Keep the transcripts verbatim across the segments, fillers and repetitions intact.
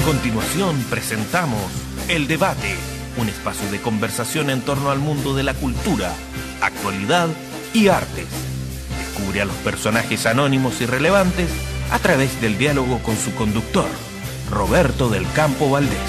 continuación presentamos El Debate, un espacio de conversación en torno al mundo de la cultura, actualidad y artes. Descubre a los personajes anónimos y relevantes a través del diálogo con su conductor, Roberto del Campo Valdés.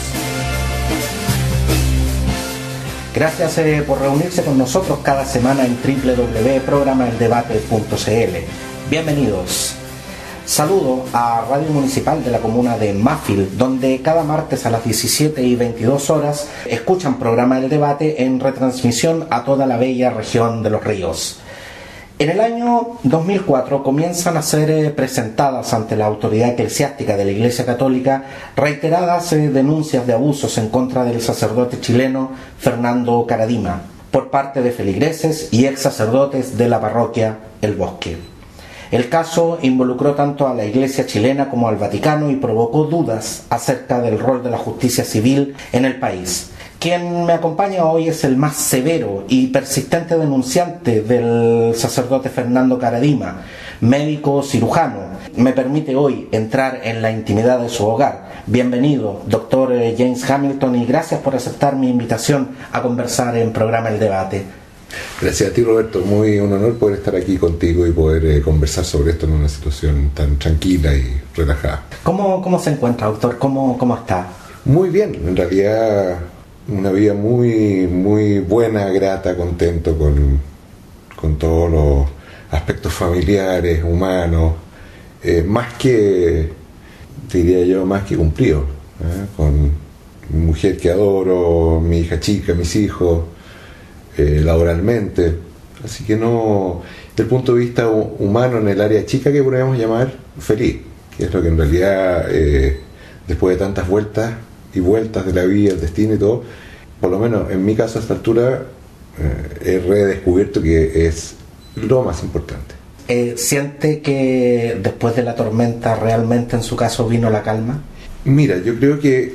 Gracias eh, por reunirse con nosotros cada semana en doble u doble u doble u punto programa el debate punto c l. Bienvenidos. Saludo a Radio Municipal de la comuna de Mafil, donde cada martes a las diecisiete y veintidós horas escuchan programa El Debate en retransmisión a toda la bella región de Los Ríos. En el año dos mil cuatro comienzan a ser eh, presentadas ante la autoridad eclesiástica de la Iglesia Católica reiteradas eh, denuncias de abusos en contra del sacerdote chileno Fernando Karadima por parte de feligreses y ex sacerdotes de la parroquia El Bosque. El caso involucró tanto a la Iglesia chilena como al Vaticano y provocó dudas acerca del rol de la justicia civil en el país. Quien me acompaña hoy es el más severo y persistente denunciante del sacerdote Fernando Karadima, médico cirujano. Me permite hoy entrar en la intimidad de su hogar. Bienvenido, doctor James Hamilton, y gracias por aceptar mi invitación a conversar en programa El Debate. Gracias a ti, Roberto. Muy un honor poder estar aquí contigo y poder eh, conversar sobre esto en una situación tan tranquila y relajada. ¿Cómo, cómo se encuentra, doctor? ¿Cómo, cómo está? Muy bien, en realidad una vida muy muy buena, grata, contento con, con todos los aspectos familiares, humanos, eh, más que, diría yo, más que cumplido, ¿eh? Con mi mujer que adoro, mi hija chica, mis hijos, eh, laboralmente, así que no, desde el punto de vista humano en el área chica que podríamos llamar, feliz, que es lo que en realidad eh, después de tantas vueltas y vueltas de la vida, el destino y todo, por lo menos en mi caso a esta altura eh, he redescubierto que es lo más importante. Eh, ¿Siente que después de la tormenta realmente en su caso vino la calma? Mira, yo creo que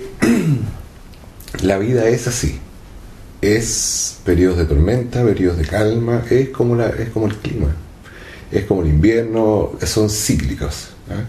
la vida es así, es periodos de tormenta, periodos de calma, es como, la, es como el clima, es como el invierno, son cíclicos, ¿eh?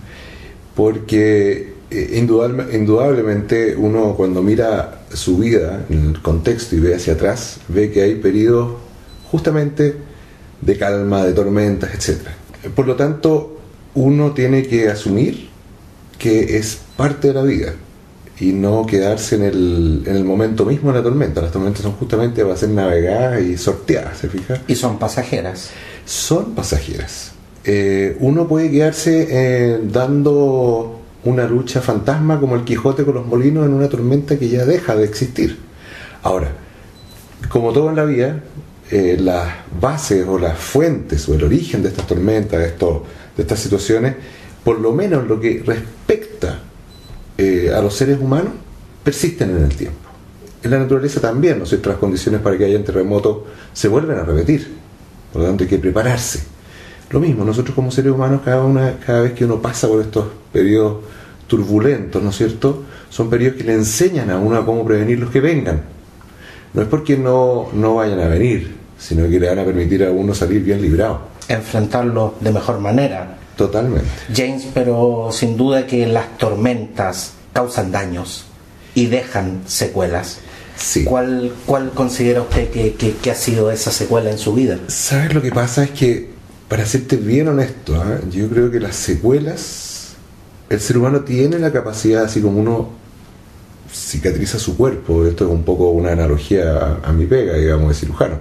Porque Eh, indudable, indudablemente uno cuando mira su vida en el contexto y ve hacia atrás, ve que hay periodos justamente de calma, de tormentas, etcétera. Por lo tanto, uno tiene que asumir que es parte de la vida y no quedarse en el, en el momento mismo de la tormenta. Las tormentas son justamente para ser navegadas y sorteadas, ¿se fija? Y son pasajeras. Son pasajeras. Eh, uno puede quedarse eh, dando una lucha fantasma como el Quijote con los molinos en una tormenta que ya deja de existir. Ahora, como todo en la vida, eh, las bases o las fuentes o el origen de estas tormentas, de, esto, de estas situaciones, por lo menos en lo que respecta eh, a los seres humanos, persisten en el tiempo. En la naturaleza también, ¿no es cierto? Las condiciones para que haya terremotos se vuelven a repetir, por lo tanto hay que prepararse. Lo mismo, nosotros como seres humanos, cada, una, cada vez que uno pasa por estos periodos turbulentos, ¿no es cierto?, son periodos que le enseñan a uno a cómo prevenir los que vengan. No es porque no, no vayan a venir, sino que le van a permitir a uno salir bien librado. Enfrentarlo de mejor manera. Totalmente. James, pero sin duda que las tormentas causan daños y dejan secuelas. Sí. ¿Cuál, cuál considera usted que, que, que ha sido esa secuela en su vida? ¿Sabes lo que pasa? Es que, para serte bien honesto, ¿eh? yo creo que las secuelas, el ser humano tiene la capacidad, así como uno cicatriza su cuerpo, esto es un poco una analogía a, a mi pega, digamos, de cirujano,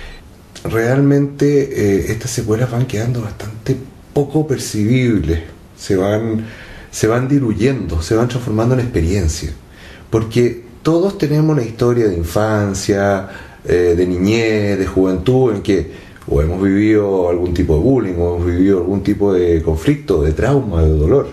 realmente eh, estas secuelas van quedando bastante poco percibibles, se van, se van diluyendo, se van transformando en experiencia, porque todos tenemos una historia de infancia, eh, de niñez, de juventud, en que o hemos vivido algún tipo de bullying, o hemos vivido algún tipo de conflicto, de trauma, de dolor.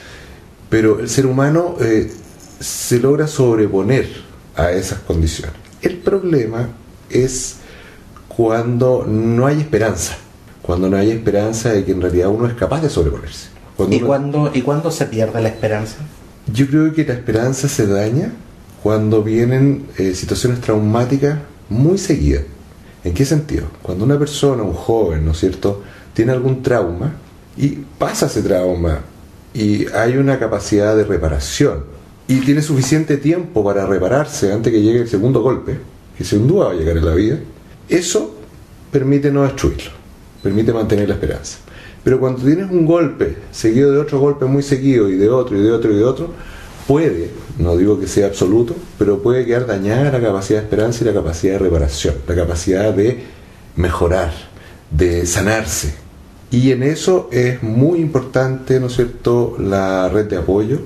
Pero el ser humano eh, se logra sobreponer a esas condiciones. El problema es cuando no hay esperanza, cuando no hay esperanza de que en realidad uno es capaz de sobreponerse. Cuando ¿Y, uno... cuándo, ¿Y cuándo se pierde la esperanza? Yo creo que la esperanza se daña cuando vienen eh, situaciones traumáticas muy seguidas. ¿En qué sentido? Cuando una persona, un joven, ¿no es cierto?, tiene algún trauma y pasa ese trauma y hay una capacidad de reparación y tiene suficiente tiempo para repararse antes que llegue el segundo golpe, que sin duda va a llegar en la vida, eso permite no destruirlo, permite mantener la esperanza. Pero cuando tienes un golpe seguido de otro golpe muy seguido, y de otro, y de otro, y de otro, puede, no digo que sea absoluto, pero puede quedar dañada la capacidad de esperanza y la capacidad de reparación, la capacidad de mejorar, de sanarse. Y en eso es muy importante, ¿no es cierto?, la red de apoyo,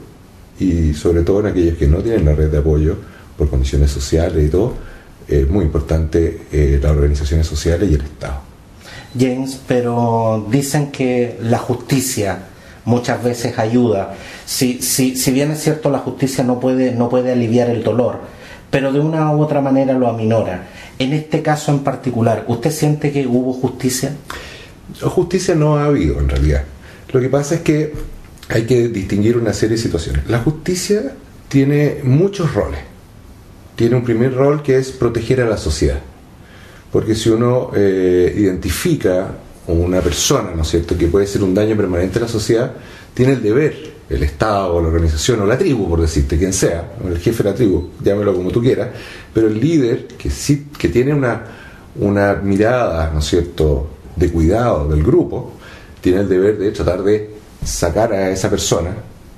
y sobre todo en aquellos que no tienen la red de apoyo por condiciones sociales y todo, es muy importante eh, las organizaciones sociales y el Estado. James, pero dicen que la justicia muchas veces ayuda. Si, si, si bien es cierto, la justicia no puede, no puede aliviar el dolor, pero de una u otra manera lo aminora. En este caso en particular, ¿usted siente que hubo justicia? Justicia no ha habido en realidad. Lo que pasa es que hay que distinguir una serie de situaciones. La justicia tiene muchos roles. Tiene un primer rol que es proteger a la sociedad. Porque si uno eh, identifica a una persona, ¿no es cierto?, que puede ser un daño permanente a la sociedad, tiene el deber, el Estado o la organización o la tribu, por decirte, quien sea, el jefe de la tribu, llámelo como tú quieras, pero el líder que sí, que tiene una, una mirada, ¿no es cierto?, de cuidado del grupo, tiene el deber de tratar de sacar a esa persona,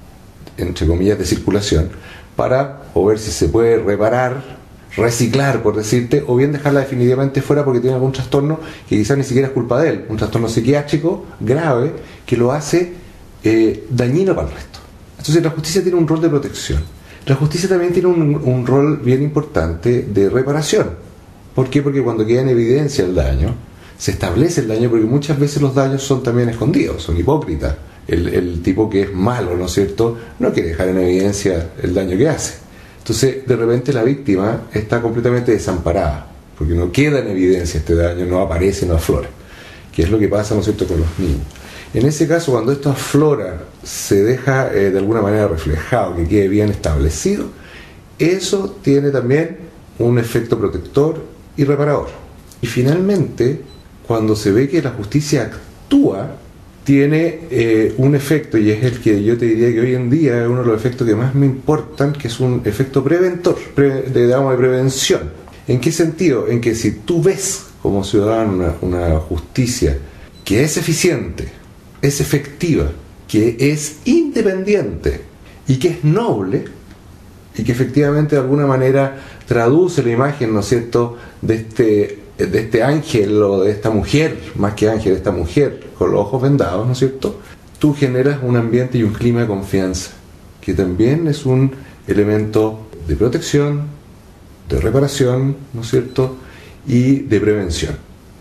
entre comillas, de circulación, para o ver si se puede reparar, reciclar, por decirte, o bien dejarla definitivamente fuera porque tiene algún trastorno que quizás ni siquiera es culpa de él, un trastorno psiquiátrico grave que lo hace eh, dañino para el resto. Entonces la justicia tiene un rol de protección. La justicia también tiene un, un rol bien importante de reparación. ¿Por qué? Porque cuando queda en evidencia el daño, se establece el daño, porque muchas veces los daños son también escondidos, son hipócritas. El, el tipo que es malo, ¿no es cierto?, no quiere dejar en evidencia el daño que hace. Entonces, de repente la víctima está completamente desamparada, porque no queda en evidencia este daño, no aparece, no aflora, que es lo que pasa, ¿no es cierto?, con los niños. En ese caso, cuando esto aflora, se deja eh, de alguna manera reflejado, que quede bien establecido, eso tiene también un efecto protector y reparador. Y finalmente, cuando se ve que la justicia actúa, tiene eh, un efecto, y es el que yo te diría que hoy en día es uno de los efectos que más me importan, que es un efecto preventor, pre, de, digamos, de prevención. ¿En qué sentido? En que si tú ves como ciudadano una, una justicia que es eficiente, es efectiva, que es independiente y que es noble, y que efectivamente de alguna manera traduce la imagen, ¿no es cierto?, de este de este ángel o de esta mujer, más que ángel, de esta mujer con los ojos vendados, ¿no es cierto?, tú generas un ambiente y un clima de confianza, que también es un elemento de protección, de reparación, ¿no es cierto?, y de prevención.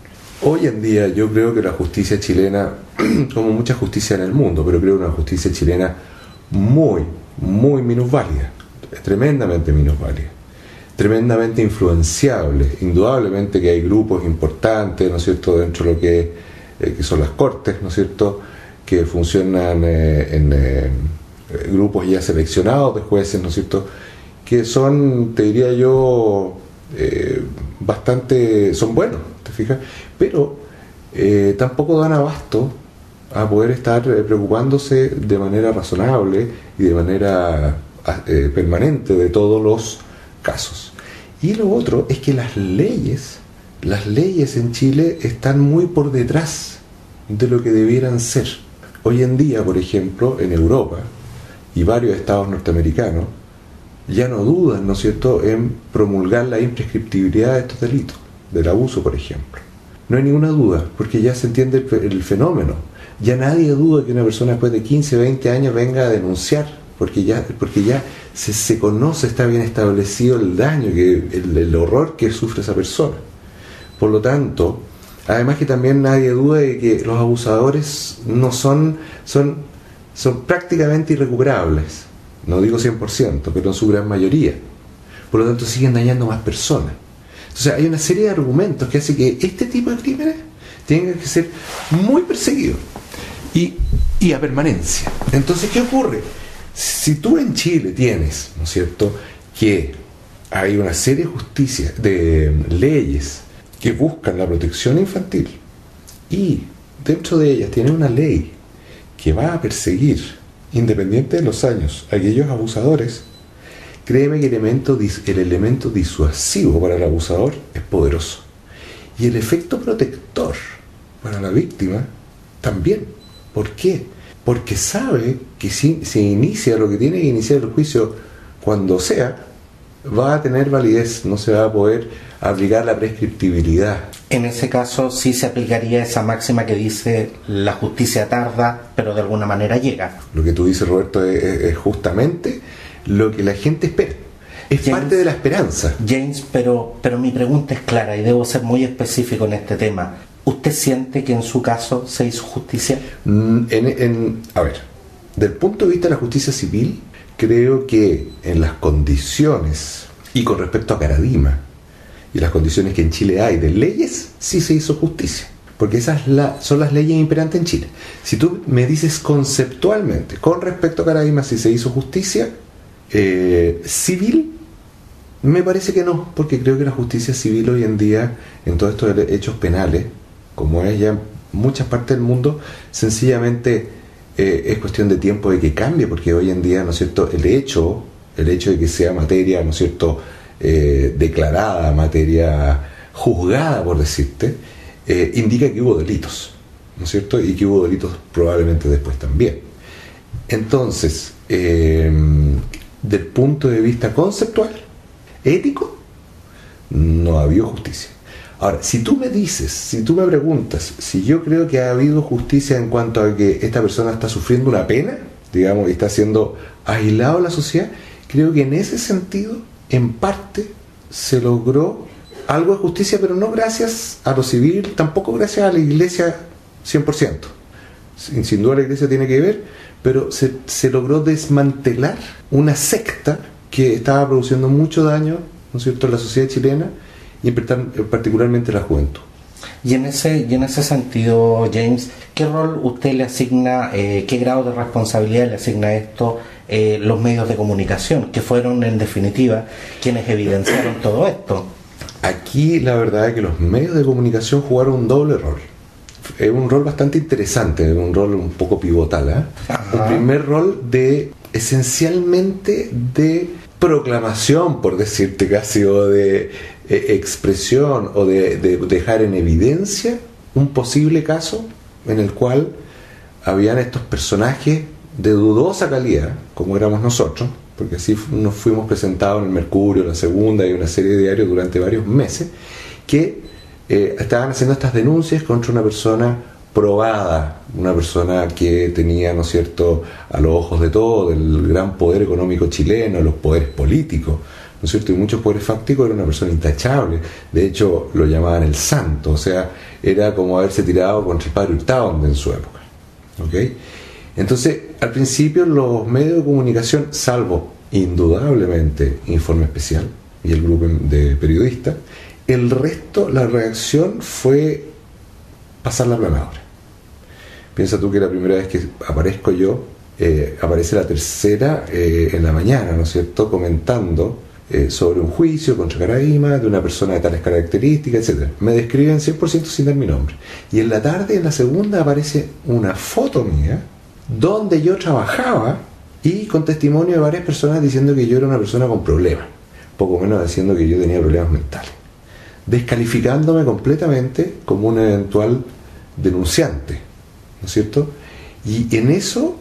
Hoy en día yo creo que la justicia chilena, como mucha justicia en el mundo, pero creo una justicia chilena muy, muy minusválida, tremendamente minusválida, tremendamente influenciable. Indudablemente que hay grupos importantes, ¿no es cierto?, dentro de lo que, eh, que son las cortes, ¿no es cierto?, que funcionan eh, en eh, grupos ya seleccionados de jueces, ¿no es cierto?, que son, te diría yo, eh, bastante, son buenos, ¿te fijas? Pero eh, tampoco dan abasto a poder estar eh, preocupándose de manera razonable y de manera eh, permanente de todos los casos. Y lo otro es que las leyes, las leyes en Chile están muy por detrás de lo que debieran ser. Hoy en día, por ejemplo, en Europa y varios estados norteamericanos ya no dudan, ¿no es cierto?, en promulgar la imprescriptibilidad de estos delitos, del abuso, por ejemplo. No hay ninguna duda, porque ya se entiende el fenómeno. Ya nadie duda que una persona después de quince, veinte años venga a denunciar, porque ya, porque ya se, se conoce, está bien establecido el daño, que el, el horror que sufre esa persona. Por lo tanto, además que también nadie duda de que los abusadores no son, son, son prácticamente irrecuperables. No digo cien por ciento, pero en su gran mayoría. Por lo tanto, siguen dañando más personas. Entonces, hay una serie de argumentos que hace que este tipo de crímenes tengan que ser muy perseguidos y, y a permanencia. Entonces, ¿qué ocurre? Si tú en Chile tienes, ¿no es cierto?, que hay una serie de justicias, de leyes que buscan la protección infantil, y dentro de ellas tiene una ley que va a perseguir, independiente de los años, a aquellos abusadores, créeme que el elemento, el elemento disuasivo para el abusador es poderoso. Y el efecto protector para la víctima también. ¿Por qué? Porque sabe que si se inicia lo que tiene que iniciar el juicio cuando sea, va a tener validez, no se va a poder aplicar la prescriptibilidad. En ese caso sí se aplicaría esa máxima que dice la justicia tarda, pero de alguna manera llega. Lo que tú dices, Roberto, es, es justamente lo que la gente espera. Es James, parte de la esperanza. James, pero, pero mi pregunta es clara y debo ser muy específico en este tema. ¿Usted siente que en su caso se hizo justicia? En, en, a ver, del punto de vista de la justicia civil, creo que en las condiciones, y con respecto a Caradima, y las condiciones que en Chile hay de leyes, sí se hizo justicia. Porque esas la, son las leyes imperantes en Chile. Si tú me dices conceptualmente, con respecto a Caradima, si se hizo justicia eh, civil, me parece que no, porque creo que la justicia civil hoy en día, en todos estos hechos penales, como es ya en muchas partes del mundo, sencillamente eh, es cuestión de tiempo de que cambie, porque hoy en día, ¿no es cierto?, el hecho, el hecho de que sea materia, ¿no es cierto?, eh, declarada, materia juzgada, por decirte, eh, indica que hubo delitos, ¿no es cierto?, y que hubo delitos probablemente después también. Entonces, eh, del punto de vista conceptual, ético, no ha habido justicia. Ahora, si tú me dices, si tú me preguntas si yo creo que ha habido justicia en cuanto a que esta persona está sufriendo una pena, digamos, y está siendo aislado de la sociedad, creo que en ese sentido, en parte, se logró algo de justicia, pero no gracias a lo civil, tampoco gracias a la iglesia cien por ciento. Sin, sin duda la iglesia tiene que ver, pero se, se logró desmantelar una secta que estaba produciendo mucho daño, ¿no es cierto?, en la sociedad chilena y particularmente en la juventud. Y en ese y en ese sentido, James, ¿qué rol usted le asigna, eh, qué grado de responsabilidad le asigna a esto eh, los medios de comunicación, que fueron en definitiva quienes evidenciaron todo esto? Aquí la verdad es que los medios de comunicación jugaron un doble rol. Es un rol bastante interesante, un rol un poco pivotal, ¿eh? Un primer rol de esencialmente de proclamación, por decirte casi, o de eh, expresión, o de, de dejar en evidencia un posible caso en el cual habían estos personajes de dudosa calidad, como éramos nosotros, porque así nos fuimos presentados en el Mercurio, La Segunda y una serie de diarios durante varios meses, que eh, estaban haciendo estas denuncias contra una persona probada, una persona que tenía, ¿no es cierto?, a los ojos de todo, del gran poder económico chileno, los poderes políticos, ¿no es cierto?, y muchos poderes fácticos, era una persona intachable. De hecho, lo llamaban el santo, o sea, era como haberse tirado contra el padre Hurtado en su época, ¿ok? Entonces, al principio los medios de comunicación, salvo indudablemente Informe Especial y el grupo de periodistas, el resto, la reacción fue pasar la planadora. Piensa tú que la primera vez que aparezco yo, eh, aparece la tercera eh, en la mañana, ¿no es cierto?, comentando eh, sobre un juicio contra Caradima, de una persona de tales características, etcétera. Me describen cien por ciento sin dar mi nombre. Y en la tarde, en la segunda, aparece una foto mía, donde yo trabajaba, y con testimonio de varias personas diciendo que yo era una persona con problemas, poco menos diciendo que yo tenía problemas mentales, descalificándome completamente como un eventual denunciante, ¿no es cierto? Y en eso,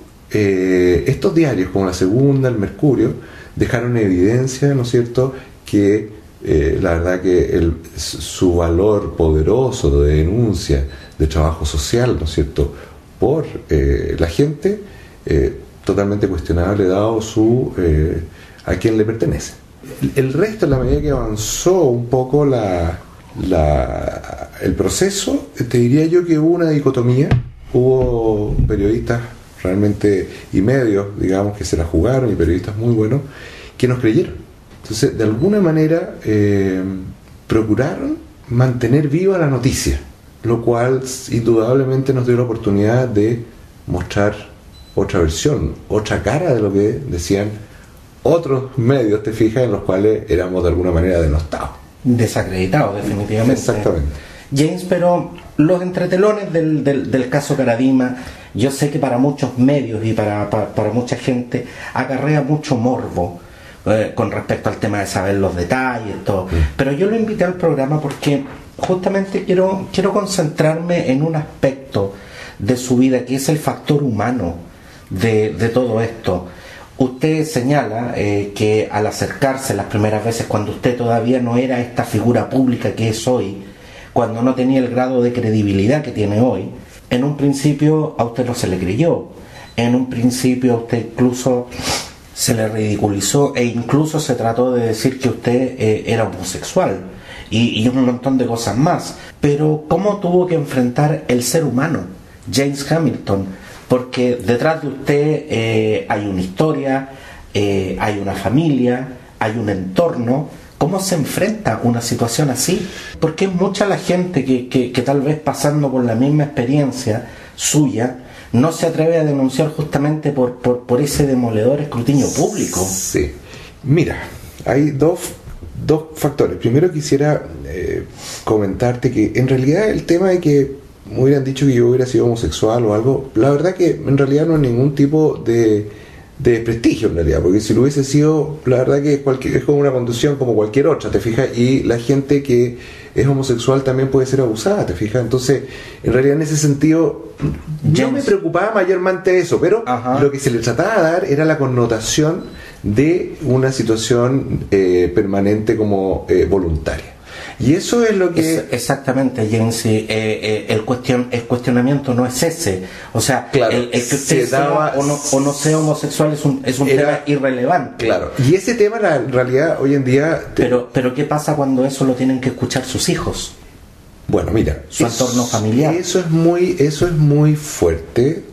eh, estos diarios, como La Segunda, el Mercurio, dejaron en evidencia, ¿no es cierto?, que eh, la verdad que el, su valor poderoso de denuncia, de trabajo social, ¿no es cierto?, por eh, la gente, eh, totalmente cuestionable dado su eh, a quien le pertenece. El, el resto, en la medida que avanzó un poco la, la, el proceso, te diría yo que hubo una dicotomía. Hubo periodistas realmente y medios, digamos, que se la jugaron, y periodistas muy buenos que nos creyeron. Entonces, de alguna manera eh, procuraron mantener viva la noticia, lo cual indudablemente nos dio la oportunidad de mostrar otra versión, otra cara de lo que decían otros medios, te fijas, en los cuales éramos de alguna manera denostados. Desacreditados, definitivamente. Exactamente. James, pero los entretelones del, del, del caso Caradima, yo sé que para muchos medios y para, para, para mucha gente acarrea mucho morbo. eh, con respecto al tema de saber los detalles, todo. Sí. Pero yo lo invité al programa porque justamente quiero, quiero concentrarme en un aspecto de su vida que es el factor humano de, de todo esto. Usted señala eh, que al acercarse las primeras veces, cuando usted todavía no era esta figura pública que es hoy, cuando no tenía el grado de credibilidad que tiene hoy, en un principio a usted no se le creyó, en un principio a usted incluso se le ridiculizó e incluso se trató de decir que usted eh, era homosexual y, y un montón de cosas más. Pero ¿cómo tuvo que enfrentar el ser humano, James Hamilton? Porque detrás de usted eh, hay una historia, eh, hay una familia, hay un entorno. ¿Cómo se enfrenta una situación así? Porque es mucha la gente que, que, que tal vez pasando por la misma experiencia suya no se atreve a denunciar justamente por, por, por ese demoledor escrutinio público. Sí. Mira, hay dos, dos factores. Primero quisiera eh, comentarte que en realidad el tema de que me hubieran dicho que yo hubiera sido homosexual o algo, la verdad que en realidad no es ningún tipo de, de prestigio en realidad, porque si lo hubiese sido, la verdad que cualquier, es como una condición como cualquier otra, ¿te fijas? Y la gente que es homosexual también puede ser abusada, ¿te fijas? Entonces, en realidad en ese sentido James. No me preocupaba mayormente eso, pero Ajá. lo que se le trataba de dar era la connotación de una situación eh, permanente como eh, voluntaria. Y eso es lo que... Es, exactamente, James, eh, eh, el, cuestion, el cuestionamiento no es ese. O sea, claro, el, el que usted sea daba, o, no, o no sea homosexual es un, es un era, tema irrelevante. Claro, y ese tema en realidad hoy en día... Te... Pero, pero ¿qué pasa cuando eso lo tienen que escuchar sus hijos? Bueno, mira... Su eso, entorno familiar. Eso es muy, eso es muy fuerte.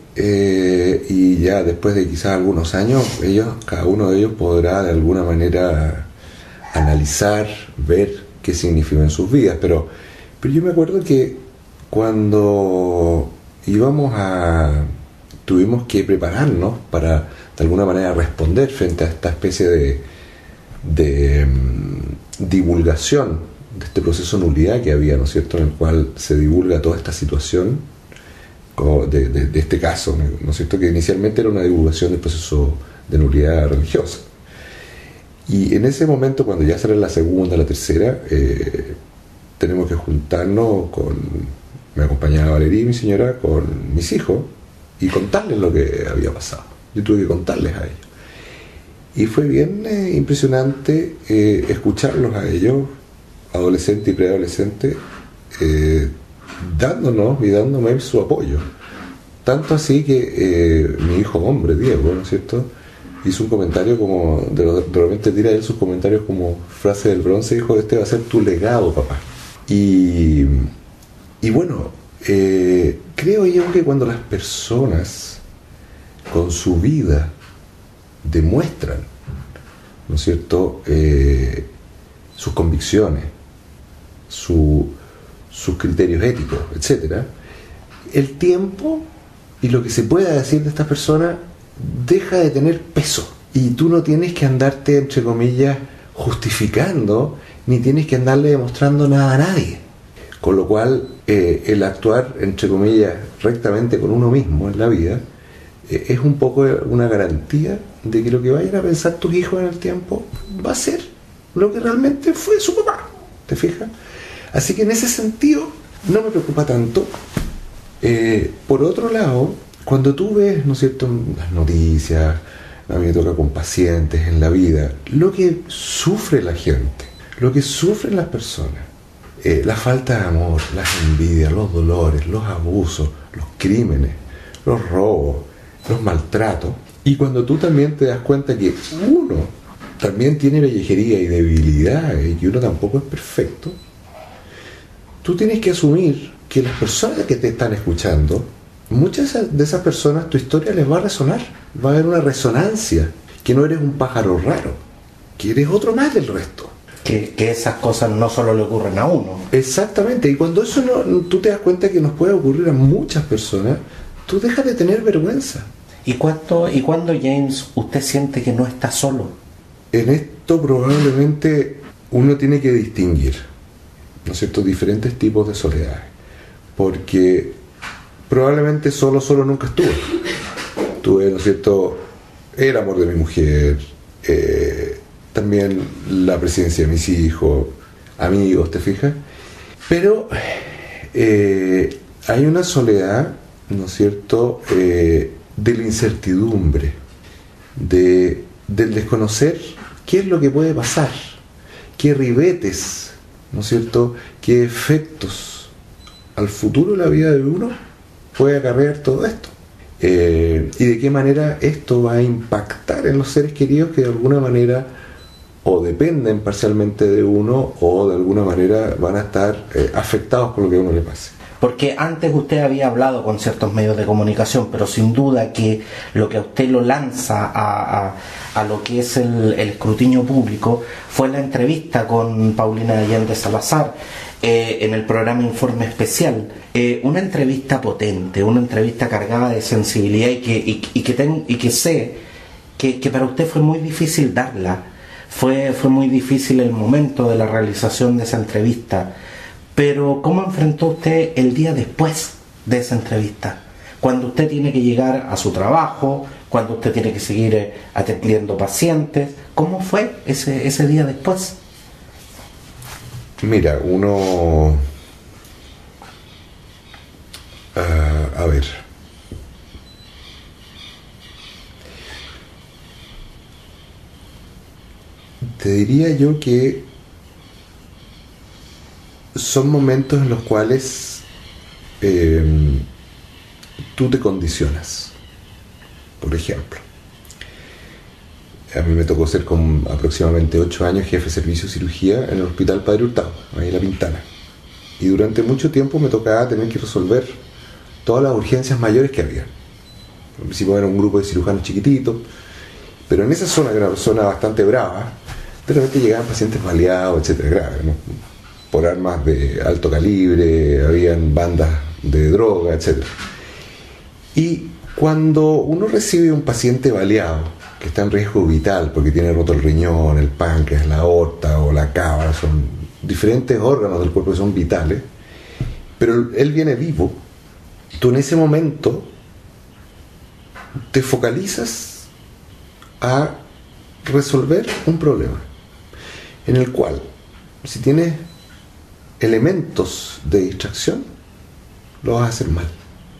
Eh, y ya después de quizás algunos años, ellos, cada uno de ellos podrá de alguna manera analizar, ver qué significa en sus vidas, pero, pero yo me acuerdo que cuando íbamos a tuvimos que prepararnos para de alguna manera responder frente a esta especie de, de um, divulgación de este proceso de nulidad que había, ¿no es cierto?, en el cual se divulga toda esta situación de, de, de este caso, ¿no es cierto?, que inicialmente era una divulgación del proceso de nulidad religiosa. Y en ese momento, cuando ya sale la segunda, la tercera, eh, tenemos que juntarnos con, me acompañaba Valeria, mi señora, con mis hijos, y contarles lo que había pasado. Yo tuve que contarles a ellos. Y fue bien eh, impresionante eh, escucharlos a ellos, adolescentes y preadolescentes, eh, dándonos y dándome su apoyo. Tanto así que eh, mi hijo hombre, Diego, ¿no es cierto?, hizo un comentario como, de, de repente tira él sus comentarios como frase del bronce, dijo, este va a ser tu legado, papá. Y, y bueno, eh, creo yo que cuando las personas con su vida demuestran, ¿no es cierto?, eh, sus convicciones, su, sus criterios éticos, etcétera, el tiempo y lo que se pueda decir de estas personas deja de tener peso y tú no tienes que andarte, entre comillas, justificando ni tienes que andarle demostrando nada a nadie, con lo cual eh, el actuar, entre comillas, rectamente con uno mismo en la vida eh, es un poco una garantía de que lo que vayan a pensar tus hijos en el tiempo va a ser lo que realmente fue su papá, ¿te fijas? Así que en ese sentido no me preocupa tanto. Eh, por otro lado, cuando tú ves, ¿no es cierto?, las noticias, a mí me toca con pacientes en la vida, lo que sufre la gente, lo que sufren las personas, eh, la falta de amor, las envidias, los dolores, los abusos, los crímenes, los robos, los maltratos, y cuando tú también te das cuenta que uno también tiene pellejería y debilidad y que uno tampoco es perfecto, tú tienes que asumir que las personas que te están escuchando, muchas de esas personas tu historia les va a resonar, va a haber una resonancia, que no eres un pájaro raro, que eres otro más del resto. Que, que esas cosas no solo le ocurren a uno. Exactamente, y cuando eso no, tú te das cuenta que nos puede ocurrir a muchas personas, tú dejas de tener vergüenza. ¿Y cuánto, y cuándo, James, usted siente que no está solo? En esto probablemente uno tiene que distinguir, ¿no es cierto?, diferentes tipos de soledad, porque probablemente solo, solo nunca estuve. Tuve, ¿no es cierto?, el amor de mi mujer, eh, también la presidencia de mis hijos, amigos, ¿te fijas? Pero eh, hay una soledad, ¿no es cierto?, eh, de la incertidumbre, de, del desconocer qué es lo que puede pasar, qué ribetes, ¿no es cierto?, qué efectos al futuro de la vida de uno puede acarrear todo esto. Eh, y de qué manera esto va a impactar en los seres queridos que de alguna manera o dependen parcialmente de uno o de alguna manera van a estar eh, afectados por lo que a uno le pase. Porque antes usted había hablado con ciertos medios de comunicación, pero sin duda que lo que a usted lo lanza a, a, a lo que es el, el escrutinio público fue la entrevista con Paulina Allende Salazar eh, en el programa Informe Especial. Eh, una entrevista potente, una entrevista cargada de sensibilidad y que, y, y que, ten, y que sé que, que para usted fue muy difícil darla. Fue, fue muy difícil el momento de la realización de esa entrevista. Pero ¿cómo enfrentó usted el día después de esa entrevista? Cuando usted tiene que llegar a su trabajo, cuando usted tiene que seguir eh, atendiendo pacientes. ¿Cómo fue ese, ese día después? Mira, uno... Uh, a ver... Te diría yo que son momentos en los cuales eh, tú te condicionas. Por ejemplo, a mí me tocó ser con aproximadamente ocho años jefe de servicio de cirugía en el Hospital Padre Hurtado, ahí en La Pintana. Y durante mucho tiempo me tocaba tener que resolver todas las urgencias mayores que había. Al principio era un grupo de cirujanos chiquititos, pero en esa zona, que era una zona bastante brava, de repente llegaban pacientes baleados, etcétera, graves, ¿no?, por armas de alto calibre, habían bandas de droga, etcétera. Y cuando uno recibe un paciente baleado que está en riesgo vital porque tiene roto el riñón, el páncreas, la aorta o la cámara, son diferentes órganos del cuerpo que son vitales, pero él viene vivo, tú en ese momento te focalizas a resolver un problema en el cual, si tienes elementos de distracción, lo vas a hacer mal.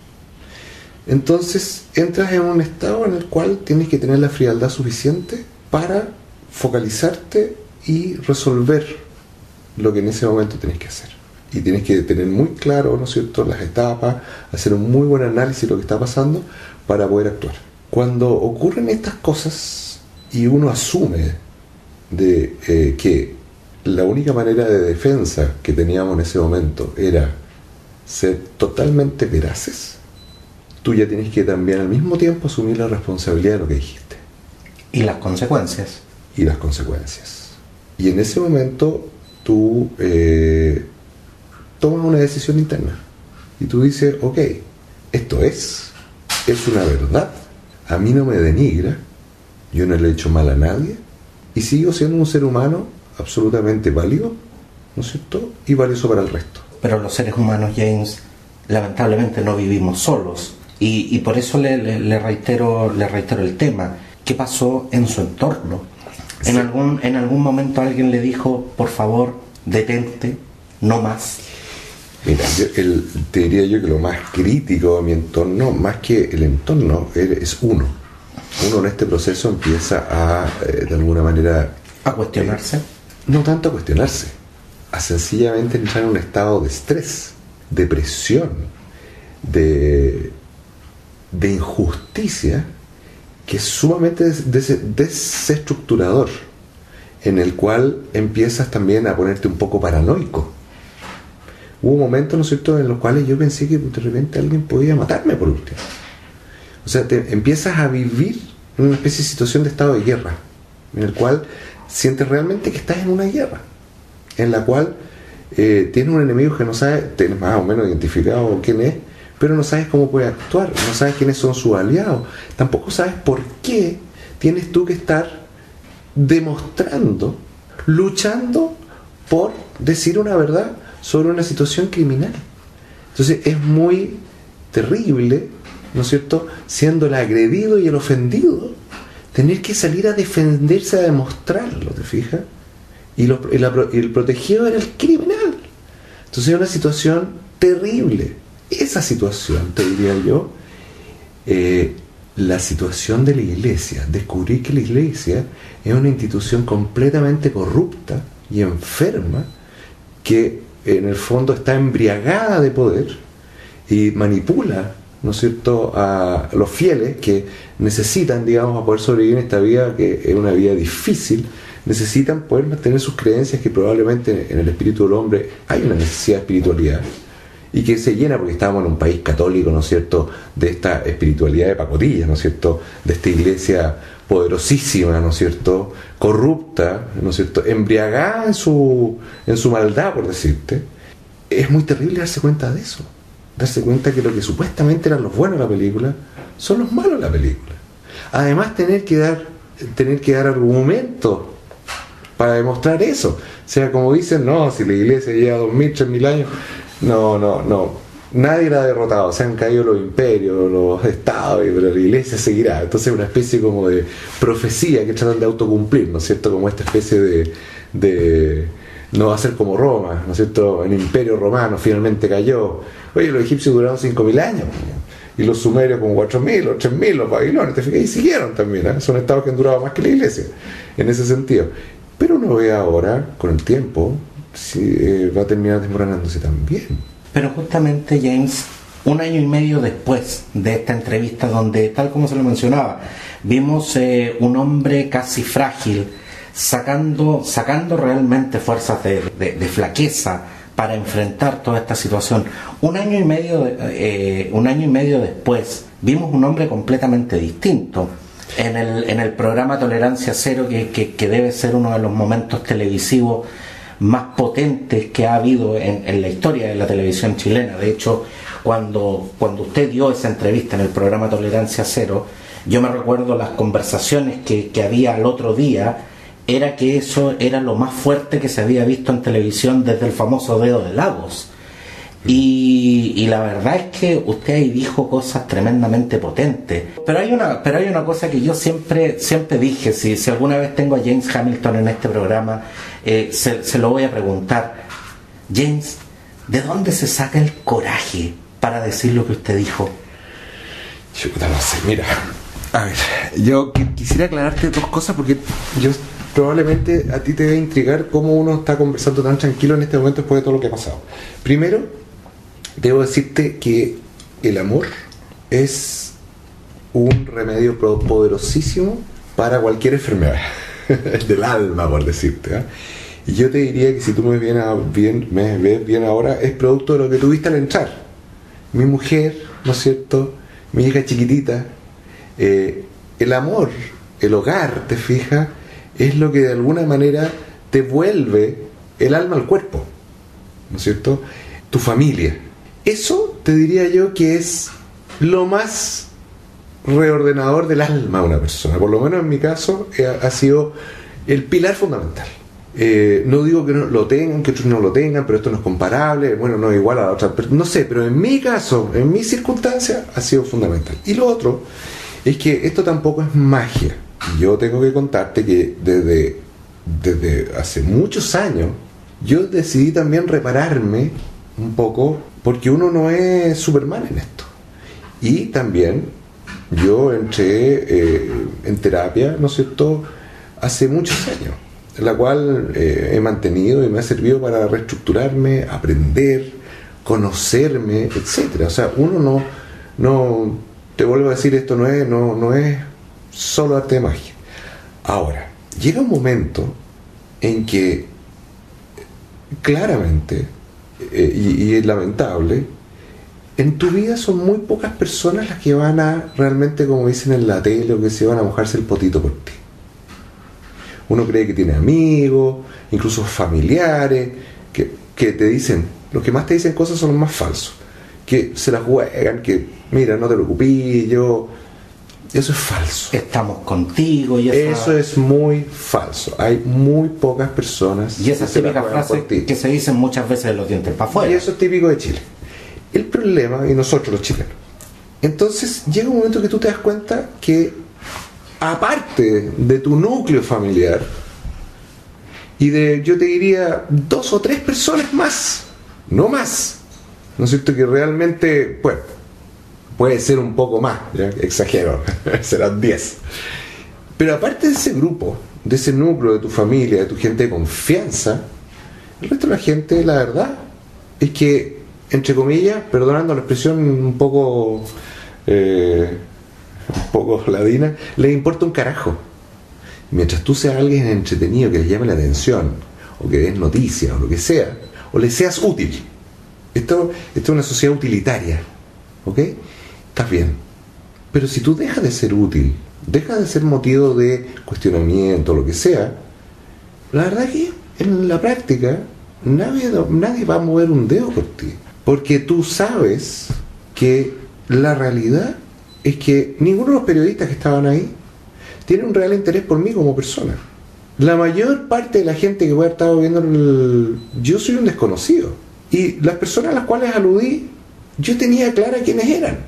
Entonces entras en un estado en el cual tienes que tener la frialdad suficiente para focalizarte y resolver lo que en ese momento tienes que hacer. Y tienes que tener muy claro, ¿no es cierto?, las etapas, hacer un muy buen análisis de lo que está pasando para poder actuar. Cuando ocurren estas cosas y uno asume de eh, que la única manera de defensa que teníamos en ese momento era ser totalmente veraces, tú ya tienes que también al mismo tiempo asumir la responsabilidad de lo que dijiste. Y las consecuencias. Y las consecuencias. Y en ese momento tú eh, tomas una decisión interna. Y tú dices, ok, esto es, es una verdad. A mí no me denigra, yo no le he hecho mal a nadie, y sigo siendo un ser humano absolutamente válido, ¿no es cierto?, y valioso para el resto. Pero los seres humanos, James, lamentablemente no vivimos solos, y, y por eso le, le, le reitero le reitero el tema. ¿Qué pasó en su entorno? Sí. En algún en algún momento alguien le dijo, por favor, detente, no más. Mira, yo, el, te diría yo que lo más crítico de mi entorno, más que el entorno, es uno. Uno en este proceso empieza a, eh, de alguna manera... ¿A cuestionarse? Eh, no tanto a cuestionarse, a sencillamente entrar en un estado de estrés, de presión, de, de injusticia, que es sumamente des, des, desestructurador, en el cual empiezas también a ponerte un poco paranoico. Hubo momentos, ¿no es cierto?, en los cuales yo pensé que de repente alguien podía matarme por último. O sea, te empiezas a vivir en una especie de situación de estado de guerra, en el cual sientes realmente que estás en una guerra, en la cual eh, tienes un enemigo que no sabes, tienes más o menos identificado quién es, pero no sabes cómo puede actuar, no sabes quiénes son sus aliados, tampoco sabes por qué tienes tú que estar demostrando, luchando por decir una verdad sobre una situación criminal. Entonces es muy terrible, ¿no es cierto?, siendo el agredido y el ofendido, tener que salir a defenderse, a demostrarlo, ¿te fijas? Y, lo, y, la, y el protegido era el criminal. Entonces es una situación terrible. Esa situación, te diría yo, eh, la situación de la iglesia, descubrir que la iglesia es una institución completamente corrupta y enferma, que en el fondo está embriagada de poder y manipula, ¿no es cierto?, a los fieles que necesitan, digamos, para poder sobrevivir en esta vida, que es una vida difícil, necesitan poder mantener sus creencias, que probablemente en el espíritu del hombre hay una necesidad de espiritualidad, y que se llena porque estamos en un país católico, ¿no es cierto?, de esta espiritualidad de pacotilla, ¿no es cierto?, de esta iglesia poderosísima, ¿no es cierto?, corrupta, ¿no es cierto?, embriagada en su, en su maldad, por decirte. Es muy terrible darse cuenta de eso, darse cuenta que lo que supuestamente eran los buenos de la película son los malos de la película. Además, tener que dar, tener que dar argumentos para demostrar eso. O sea, como dicen, no, si la iglesia lleva dos mil, tres mil años, no, no, no. Nadie la ha derrotado, se han caído los imperios, los estados, pero la iglesia seguirá. Entonces es una especie como de profecía que tratan de autocumplir, ¿no es cierto? Como esta especie de, de no va a ser como Roma, ¿no es cierto? El imperio romano finalmente cayó. Oye, los egipcios duraron cinco mil años, y los sumerios como cuatro mil o tres mil, los babilonios, te fijas, y siguieron también, ¿eh? Son estados que han durado más que la iglesia, en ese sentido. Pero uno ve ahora, con el tiempo, si eh, va a terminar desmoronándose también. Pero justamente, James, un año y medio después de esta entrevista, donde, tal como se lo mencionaba, vimos eh, un hombre casi frágil, sacando, sacando realmente fuerzas de, de, de flaqueza para enfrentar toda esta situación. Un año y medio, eh, un año y medio después, vimos un hombre completamente distinto. En el, en el programa Tolerancia Cero, que, que, que debe ser uno de los momentos televisivos más potentes que ha habido en, en la historia de la televisión chilena. De hecho, cuando, cuando usted dio esa entrevista en el programa Tolerancia Cero, yo me recuerdo las conversaciones que, que había al otro día, era que eso era lo más fuerte que se había visto en televisión desde el famoso Dedo de Lagos. Y, y la verdad es que usted ahí dijo cosas tremendamente potentes. Pero hay una, pero hay una cosa que yo siempre, siempre dije, si, si alguna vez tengo a James Hamilton en este programa, eh, se, se lo voy a preguntar. James, ¿de dónde se saca el coraje para decir lo que usted dijo? Yo no sé, mira, a ver, yo quisiera aclararte dos cosas, porque yo probablemente a ti te va a intrigar cómo uno está conversando tan tranquilo en este momento después de todo lo que ha pasado. Primero, debo decirte que el amor es un remedio poderosísimo para cualquier enfermedad del alma, por decirte, ¿eh? Y yo te diría que si tú me ves bien, bien, me ves bien ahora, es producto de lo que tuviste al entrar. Mi mujer, ¿no es cierto?, mi hija chiquitita, eh, el amor, el hogar, te fijas, es lo que de alguna manera te vuelve el alma al cuerpo, ¿no es cierto?, tu familia. Eso te diría yo que es lo más reordenador del alma de una persona. Por lo menos en mi caso eh, ha sido el pilar fundamental. Eh, no digo que no lo tengan, que otros no lo tengan, pero esto no es comparable, bueno, no es igual a la otra, pero no sé, pero en mi caso, en mi circunstancia, ha sido fundamental. Y lo otro es que esto tampoco es magia. Yo tengo que contarte que desde, desde hace muchos años yo decidí también repararme un poco, porque uno no es Superman en esto. Y también yo entré eh, en terapia, ¿no es cierto?, hace muchos años, la cual eh, he mantenido y me ha servido para reestructurarme, aprender, conocerme, etcétera. O sea, uno no, no, te vuelvo a decir, esto no es, no, no es solo arte de magia. Ahora, llega un momento en que claramente, eh, y, y es lamentable, en tu vida son muy pocas personas las que van a realmente, como dicen en la tele, o que se van a mojarse el potito por ti. Uno cree que tiene amigos, incluso familiares, que, que te dicen, los que más te dicen cosas son los más falsos, que se la juegan, que mira, no te preocupes, yo... Eso es falso. Estamos contigo. Y esa... Eso es muy falso. Hay muy pocas personas. Y esas típicas frases que se dicen muchas veces de los dientes para afuera. Y eso es típico de Chile. El problema, y nosotros los chilenos. Entonces llega un momento que tú te das cuenta que aparte de tu núcleo familiar y de, yo te diría, dos o tres personas más, no más, ¿no es cierto? Que realmente, bueno, puede ser un poco más, ¿ya? Exagero, serán diez. Pero aparte de ese grupo, de ese núcleo de tu familia, de tu gente de confianza, el resto de la gente, la verdad, es que, entre comillas, perdonando la expresión un poco, eh, un poco ladina, les importa un carajo. Mientras tú seas alguien entretenido que les llame la atención, o que des noticias, o lo que sea, o les seas útil. Esto, esto es una sociedad utilitaria, ¿ok? Estás bien. Pero si tú dejas de ser útil, dejas de ser motivo de cuestionamiento, o lo que sea, la verdad es que en la práctica nadie, nadie va a mover un dedo por ti. Porque tú sabes que la realidad es que ninguno de los periodistas que estaban ahí tiene un real interés por mí como persona. La mayor parte de la gente que voy a haber estado viendo el... yo soy un desconocido. Y las personas a las cuales aludí, yo tenía clara quiénes eran.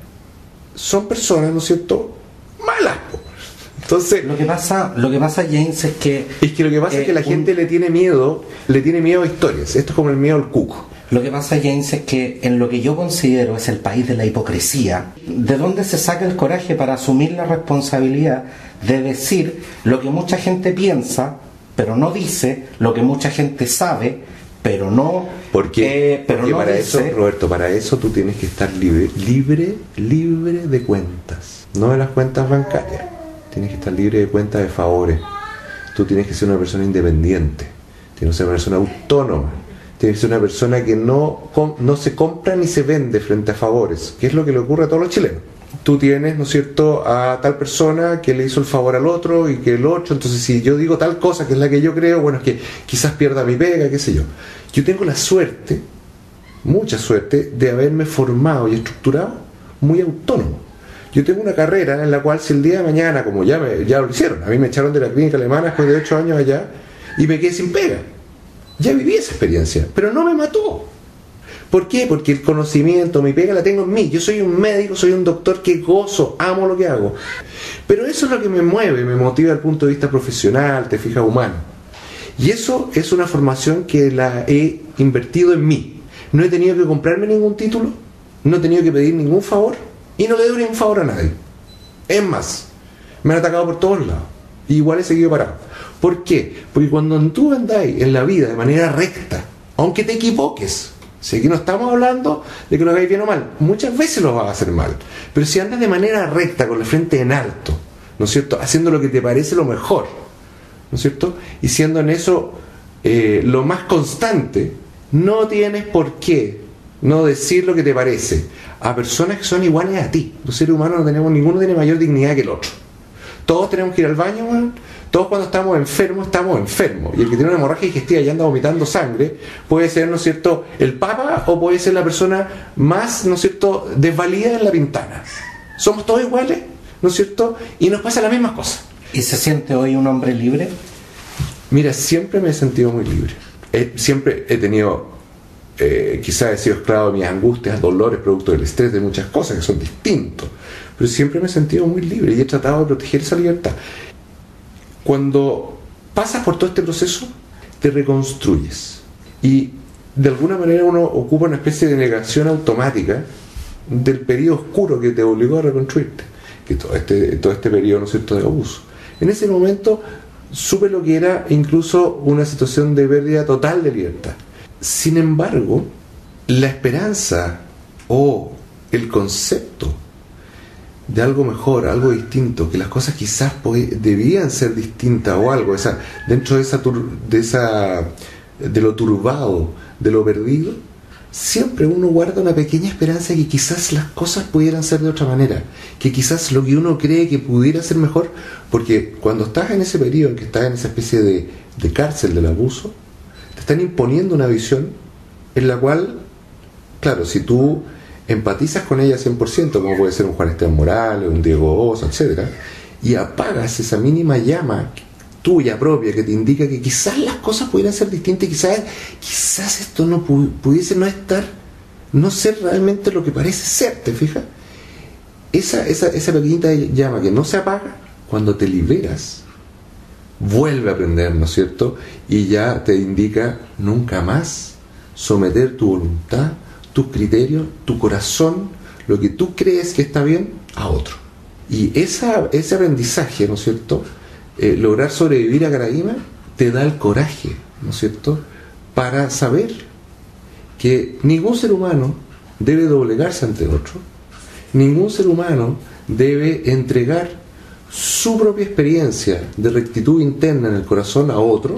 Son personas, ¿no es cierto?, malas. Entonces, lo que pasa, lo que pasa, James, es que... Es que lo que pasa eh, es que la un... gente le tiene miedo, le tiene miedo a historias. Esto es como el miedo al cuco. Lo que pasa, James, es que en lo que yo considero es el país de la hipocresía, ¿de dónde se saca el coraje para asumir la responsabilidad de decir lo que mucha gente piensa, pero no dice, lo que mucha gente sabe, pero no... Porque, eh, pero porque no para dice... eso, Roberto, para eso tú tienes que estar libre, libre, libre de cuentas, no de las cuentas bancarias. Tienes que estar libre de cuentas de favores. Tú tienes que ser una persona independiente, tienes que ser una persona autónoma. Tienes que ser una persona que no, no se compra ni se vende frente a favores, que es lo que le ocurre a todos los chilenos. Tú tienes, ¿no es cierto?, a tal persona que le hizo el favor al otro y que el otro, entonces si yo digo tal cosa que es la que yo creo, bueno, es que quizás pierda mi pega, qué sé yo. Yo tengo la suerte, mucha suerte, de haberme formado y estructurado muy autónomo. Yo tengo una carrera en la cual si el día de mañana, como ya, me, ya lo hicieron, a mí me echaron de la clínica alemana después de ocho años allá y me quedé sin pega. Ya viví esa experiencia, pero no me mató. ¿Por qué? Porque el conocimiento, mi pega la tengo en mí. Yo soy un médico, soy un doctor que gozo, amo lo que hago. Pero eso es lo que me mueve, me motiva desde el punto de vista profesional, te fijas, humano. Y eso es una formación que la he invertido en mí. No he tenido que comprarme ningún título, no he tenido que pedir ningún favor y no le doy ningún favor a nadie. Es más, me han atacado por todos lados. Y igual he seguido parado. ¿Por qué? Porque cuando tú andáis en la vida de manera recta, aunque te equivoques, si aquí no estamos hablando de que lo hagáis bien o mal, muchas veces lo vas a hacer mal, pero si andas de manera recta, con la frente en alto, ¿no es cierto?, haciendo lo que te parece lo mejor, ¿no es cierto?, y siendo en eso eh, lo más constante, no tienes por qué no decir lo que te parece a personas que son iguales a ti. Los seres humanos no tenemos, ninguno tiene mayor dignidad que el otro. Todos tenemos que ir al baño, man. Todos cuando estamos enfermos, estamos enfermos. Y el que tiene una hemorragia digestiva y anda vomitando sangre, puede ser, ¿no es cierto?, el papa o puede ser la persona más, ¿no es cierto?, desvalida en la pintana. Somos todos iguales, ¿no es cierto?, y nos pasa la misma cosa. ¿Y se siente hoy un hombre libre? Mira, siempre me he sentido muy libre. He, siempre he tenido, eh, quizás he sido esclavo de mis angustias, dolores, producto del estrés, de muchas cosas que son distintos. Pero siempre me he sentido muy libre y he tratado de proteger esa libertad. Cuando pasas por todo este proceso, te reconstruyes. Y de alguna manera uno ocupa una especie de negación automática del periodo oscuro que te obligó a reconstruirte. Que todo este, todo este periodo, ¿no es cierto?, de abuso. En ese momento supe lo que era incluso una situación de pérdida total de libertad. Sin embargo, la esperanza o el concepto de algo mejor, algo distinto, que las cosas quizás debían ser distintas o algo, esa, dentro de esa, de esa de lo turbado, de lo perdido, siempre uno guarda una pequeña esperanza de que quizás las cosas pudieran ser de otra manera, que quizás lo que uno cree que pudiera ser mejor, porque cuando estás en ese periodo en que estás en esa especie de, de cárcel del abuso, te están imponiendo una visión en la cual, claro, si tú empatizas con ella cien por ciento, como puede ser un Juan Esteban Morales, un Diego Osa, etcétera, y apagas esa mínima llama tuya propia que te indica que quizás las cosas pudieran ser distintas, quizás, quizás esto no pu- pudiese no estar, no ser realmente lo que parece ser, ¿te fijas? Esa, esa, esa pequeñita llama que no se apaga, cuando te liberas, vuelve a aprender, ¿no es cierto? Y ya te indica nunca más someter tu voluntad, tus criterios, tu corazón, lo que tú crees que está bien, a otro. Y esa, ese aprendizaje, ¿no es cierto? Eh, lograr sobrevivir a Caraíma te da el coraje, ¿no es cierto?, para saber que ningún ser humano debe doblegarse ante otro, ningún ser humano debe entregar su propia experiencia de rectitud interna en el corazón a otro,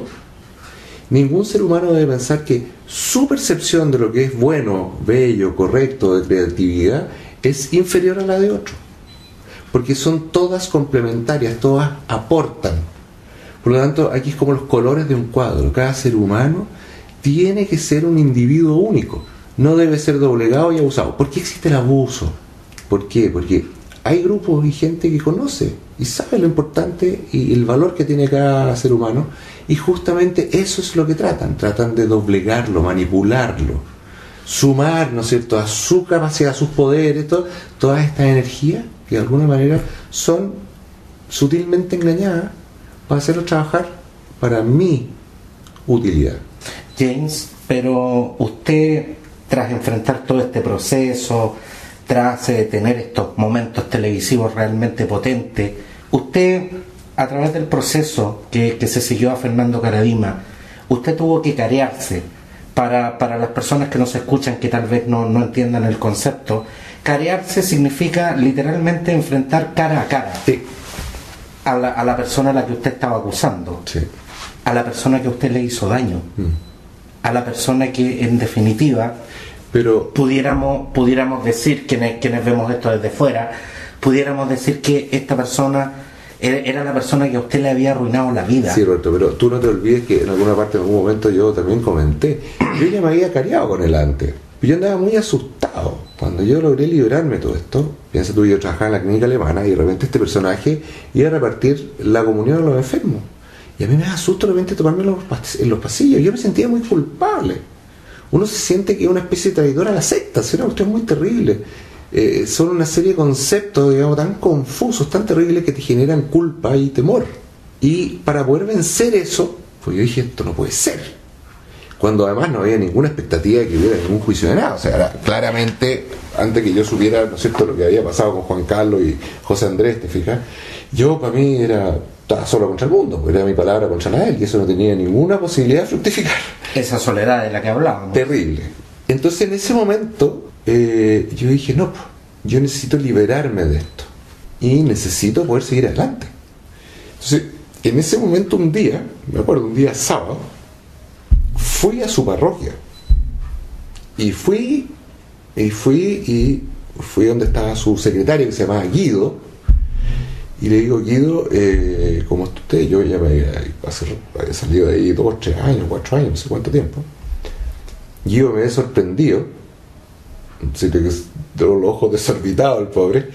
ningún ser humano debe pensar que su percepción de lo que es bueno, bello, correcto, de creatividad, es inferior a la de otro, porque son todas complementarias, todas aportan. Por lo tanto, aquí es como los colores de un cuadro. Cada ser humano tiene que ser un individuo único, no debe ser doblegado y abusado. ¿Por qué existe el abuso? ¿Por qué? Porque hay grupos y gente que conoce y sabe lo importante y el valor que tiene cada ser humano, y justamente eso es lo que tratan, tratan de doblegarlo, manipularlo, sumar, ¿no es cierto?, a su capacidad, a sus poderes, todo, todas estas energías que de alguna manera son sutilmente engañadas para hacerlo trabajar para mi utilidad. James, pero usted, tras enfrentar todo este proceso, tras eh, tener estos momentos televisivos realmente potentes, usted, a través del proceso que, que se siguió a Fernando Karadima, usted tuvo que carearse. Para, para las personas que nos escuchan, que tal vez no, no entiendan el concepto, carearse significa literalmente enfrentar cara a cara, sí, a la, a la persona a la que usted estaba acusando, sí, a la persona que usted le hizo daño, mm. a la persona que en definitiva, pero pudiéramos, pudiéramos decir, quienes, quienes vemos esto desde fuera, pudiéramos decir que esta persona era la persona que a usted le había arruinado la vida. Sí, Roberto, pero tú no te olvides que en alguna parte, en algún momento, yo también comenté, yo ya me había careado con él antes, yo andaba muy asustado cuando yo logré liberarme de todo esto. Piensa tú, yo trabajaba en la clínica alemana y de repente este personaje iba a repartir la comunión a los enfermos, y a mí me da susto de repente tomarme en los, en los pasillos. Yo me sentía muy culpable. Uno se siente que es una especie de traidor a la secta, es una cuestión muy terrible. Eh, son una serie de conceptos, digamos, tan confusos, tan terribles, que te generan culpa y temor. Y para poder vencer eso, pues yo dije, esto no puede ser. Cuando además no había ninguna expectativa de que hubiera ningún juicio de nada. O sea, era, claramente, antes que yo supiera, ¿no es cierto?, lo que había pasado con Juan Carlos y José Andrés, ¿te fijas? Yo, para mí, era estaba solo contra el mundo, porque era mi palabra contra la de él, y eso no tenía ninguna posibilidad de fructificar. Esa soledad de la que hablábamos. Terrible. Entonces, en ese momento, eh, yo dije, no, yo necesito liberarme de esto y necesito poder seguir adelante. Entonces, en ese momento, un día, me acuerdo, un día sábado, fui a su parroquia y fui y fui y fui donde estaba su secretario, que se llamaba Guido, y le digo, Guido, eh, ¿cómo está usted? Yo ya me había, había salido de ahí dos, tres años, cuatro años, no sé cuánto tiempo. Guido me había sorprendido, así que tengo los ojos desorbitados el pobre,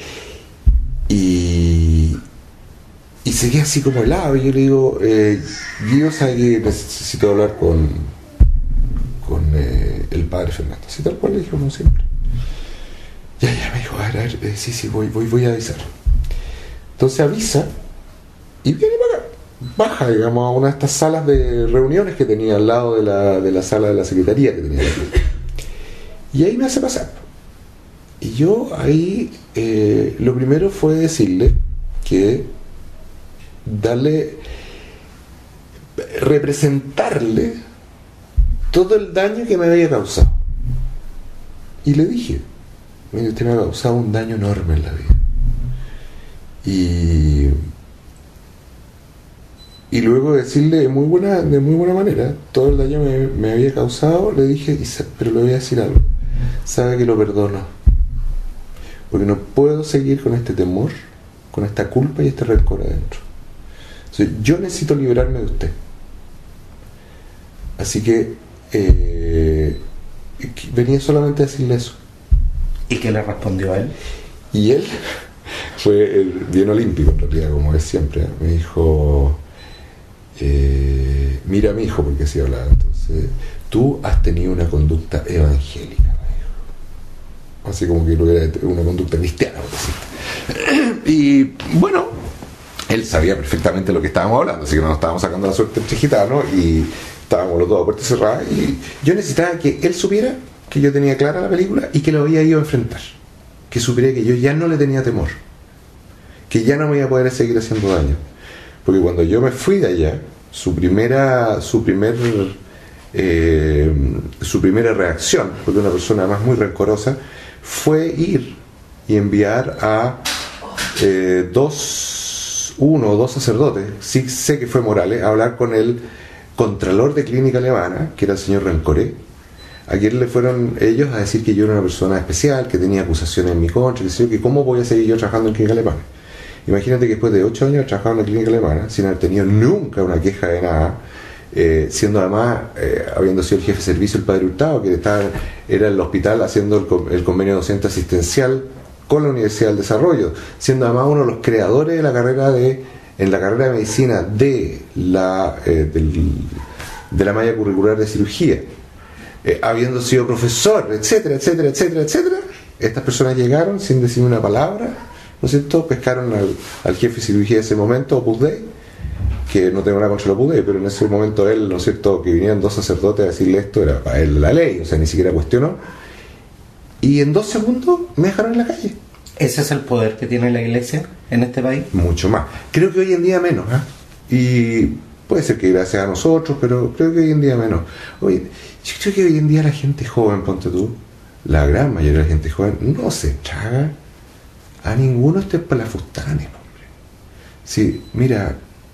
y y seguía así como helado. Y yo le digo, eh, Guido, sabe que necesito hablar con con eh, el padre Fernando, así tal cual le dije, como siempre. Ya, ya, me dijo, a ver, a ver, eh, sí, sí, voy, voy, voy a avisar. Entonces avisa y viene para acá, baja, digamos, a una de estas salas de reuniones que tenía al lado de la, de la sala de la secretaría que tenía aquí. Y ahí me hace pasar. Y yo ahí, eh, lo primero fue decirle que darle, representarle todo el daño que me había causado. Y le dije, mire, usted me ha causado un daño enorme en la vida. Y, y luego decirle de muy buena, de muy buena manera todo el daño me, me había causado, le dije, pero le voy a decir algo, sabe que lo perdono, porque no puedo seguir con este temor, con esta culpa y este rencor adentro. Entonces, yo necesito liberarme de usted. Así que eh, venía solamente a decirle eso. ¿Y qué le respondió a él? Y él fue el bien olímpico, en realidad, como es siempre. Me dijo, eh, mira, mi hijo, porque así hablaba, entonces, tú has tenido una conducta evangélica, me dijo. Así como que no era una conducta cristiana, por decirte. Y bueno, él sabía perfectamente lo que estábamos hablando, así que nos estábamos sacando la suerte entre gitanos y estábamos los dos a puerta cerrada, y yo necesitaba que él supiera que yo tenía clara la película y que lo había ido a enfrentar, que supiera que yo ya no le tenía temor, que ya no me iba a poder seguir haciendo daño, porque cuando yo me fui de allá, su primera su primer eh, su primera reacción, porque una persona además muy rencorosa, fue ir y enviar a eh, dos uno o dos sacerdotes, sí sé que fue Morales, a hablar con el contralor de clínica alemana, que era el señor Rencoré, a quien le fueron ellos a decir que yo era una persona especial, que tenía acusaciones en mi contra, que sé yo, que cómo voy a seguir yo trabajando en clínica alemana. Imagínate que después de ocho años trabajando en la clínica alemana, sin haber tenido nunca una queja de nada, eh, siendo además, eh, habiendo sido el jefe de servicio el padre Hurtado, que estaba, era en el hospital haciendo el, el convenio docente asistencial con la Universidad del Desarrollo, siendo además uno de los creadores de la carrera de, en la carrera de medicina de la, eh, del, de la malla curricular de cirugía, eh, habiendo sido profesor, etcétera, etcétera, etcétera, etcétera. Estas personas llegaron sin decirme una palabra, ¿no es cierto? Pescaron al, al jefe de cirugía de ese momento, Opus Dei, que no tengo nada contra el Opus Dei, pero en ese momento él, ¿no es cierto?, que vinieran dos sacerdotes a decirle esto, era para él la ley, o sea, ni siquiera cuestionó, y en dos segundos me dejaron en la calle. ¿Ese es el poder que tiene la Iglesia en este país? Mucho más. Creo que hoy en día menos, ¿eh? Y puede ser que gracias a nosotros, pero creo que hoy en día menos. Oye, yo creo que hoy en día la gente joven, ponte tú, la gran mayoría de la gente joven, no se traga a ninguno de estos palafustanes, hombre. Sí, mira,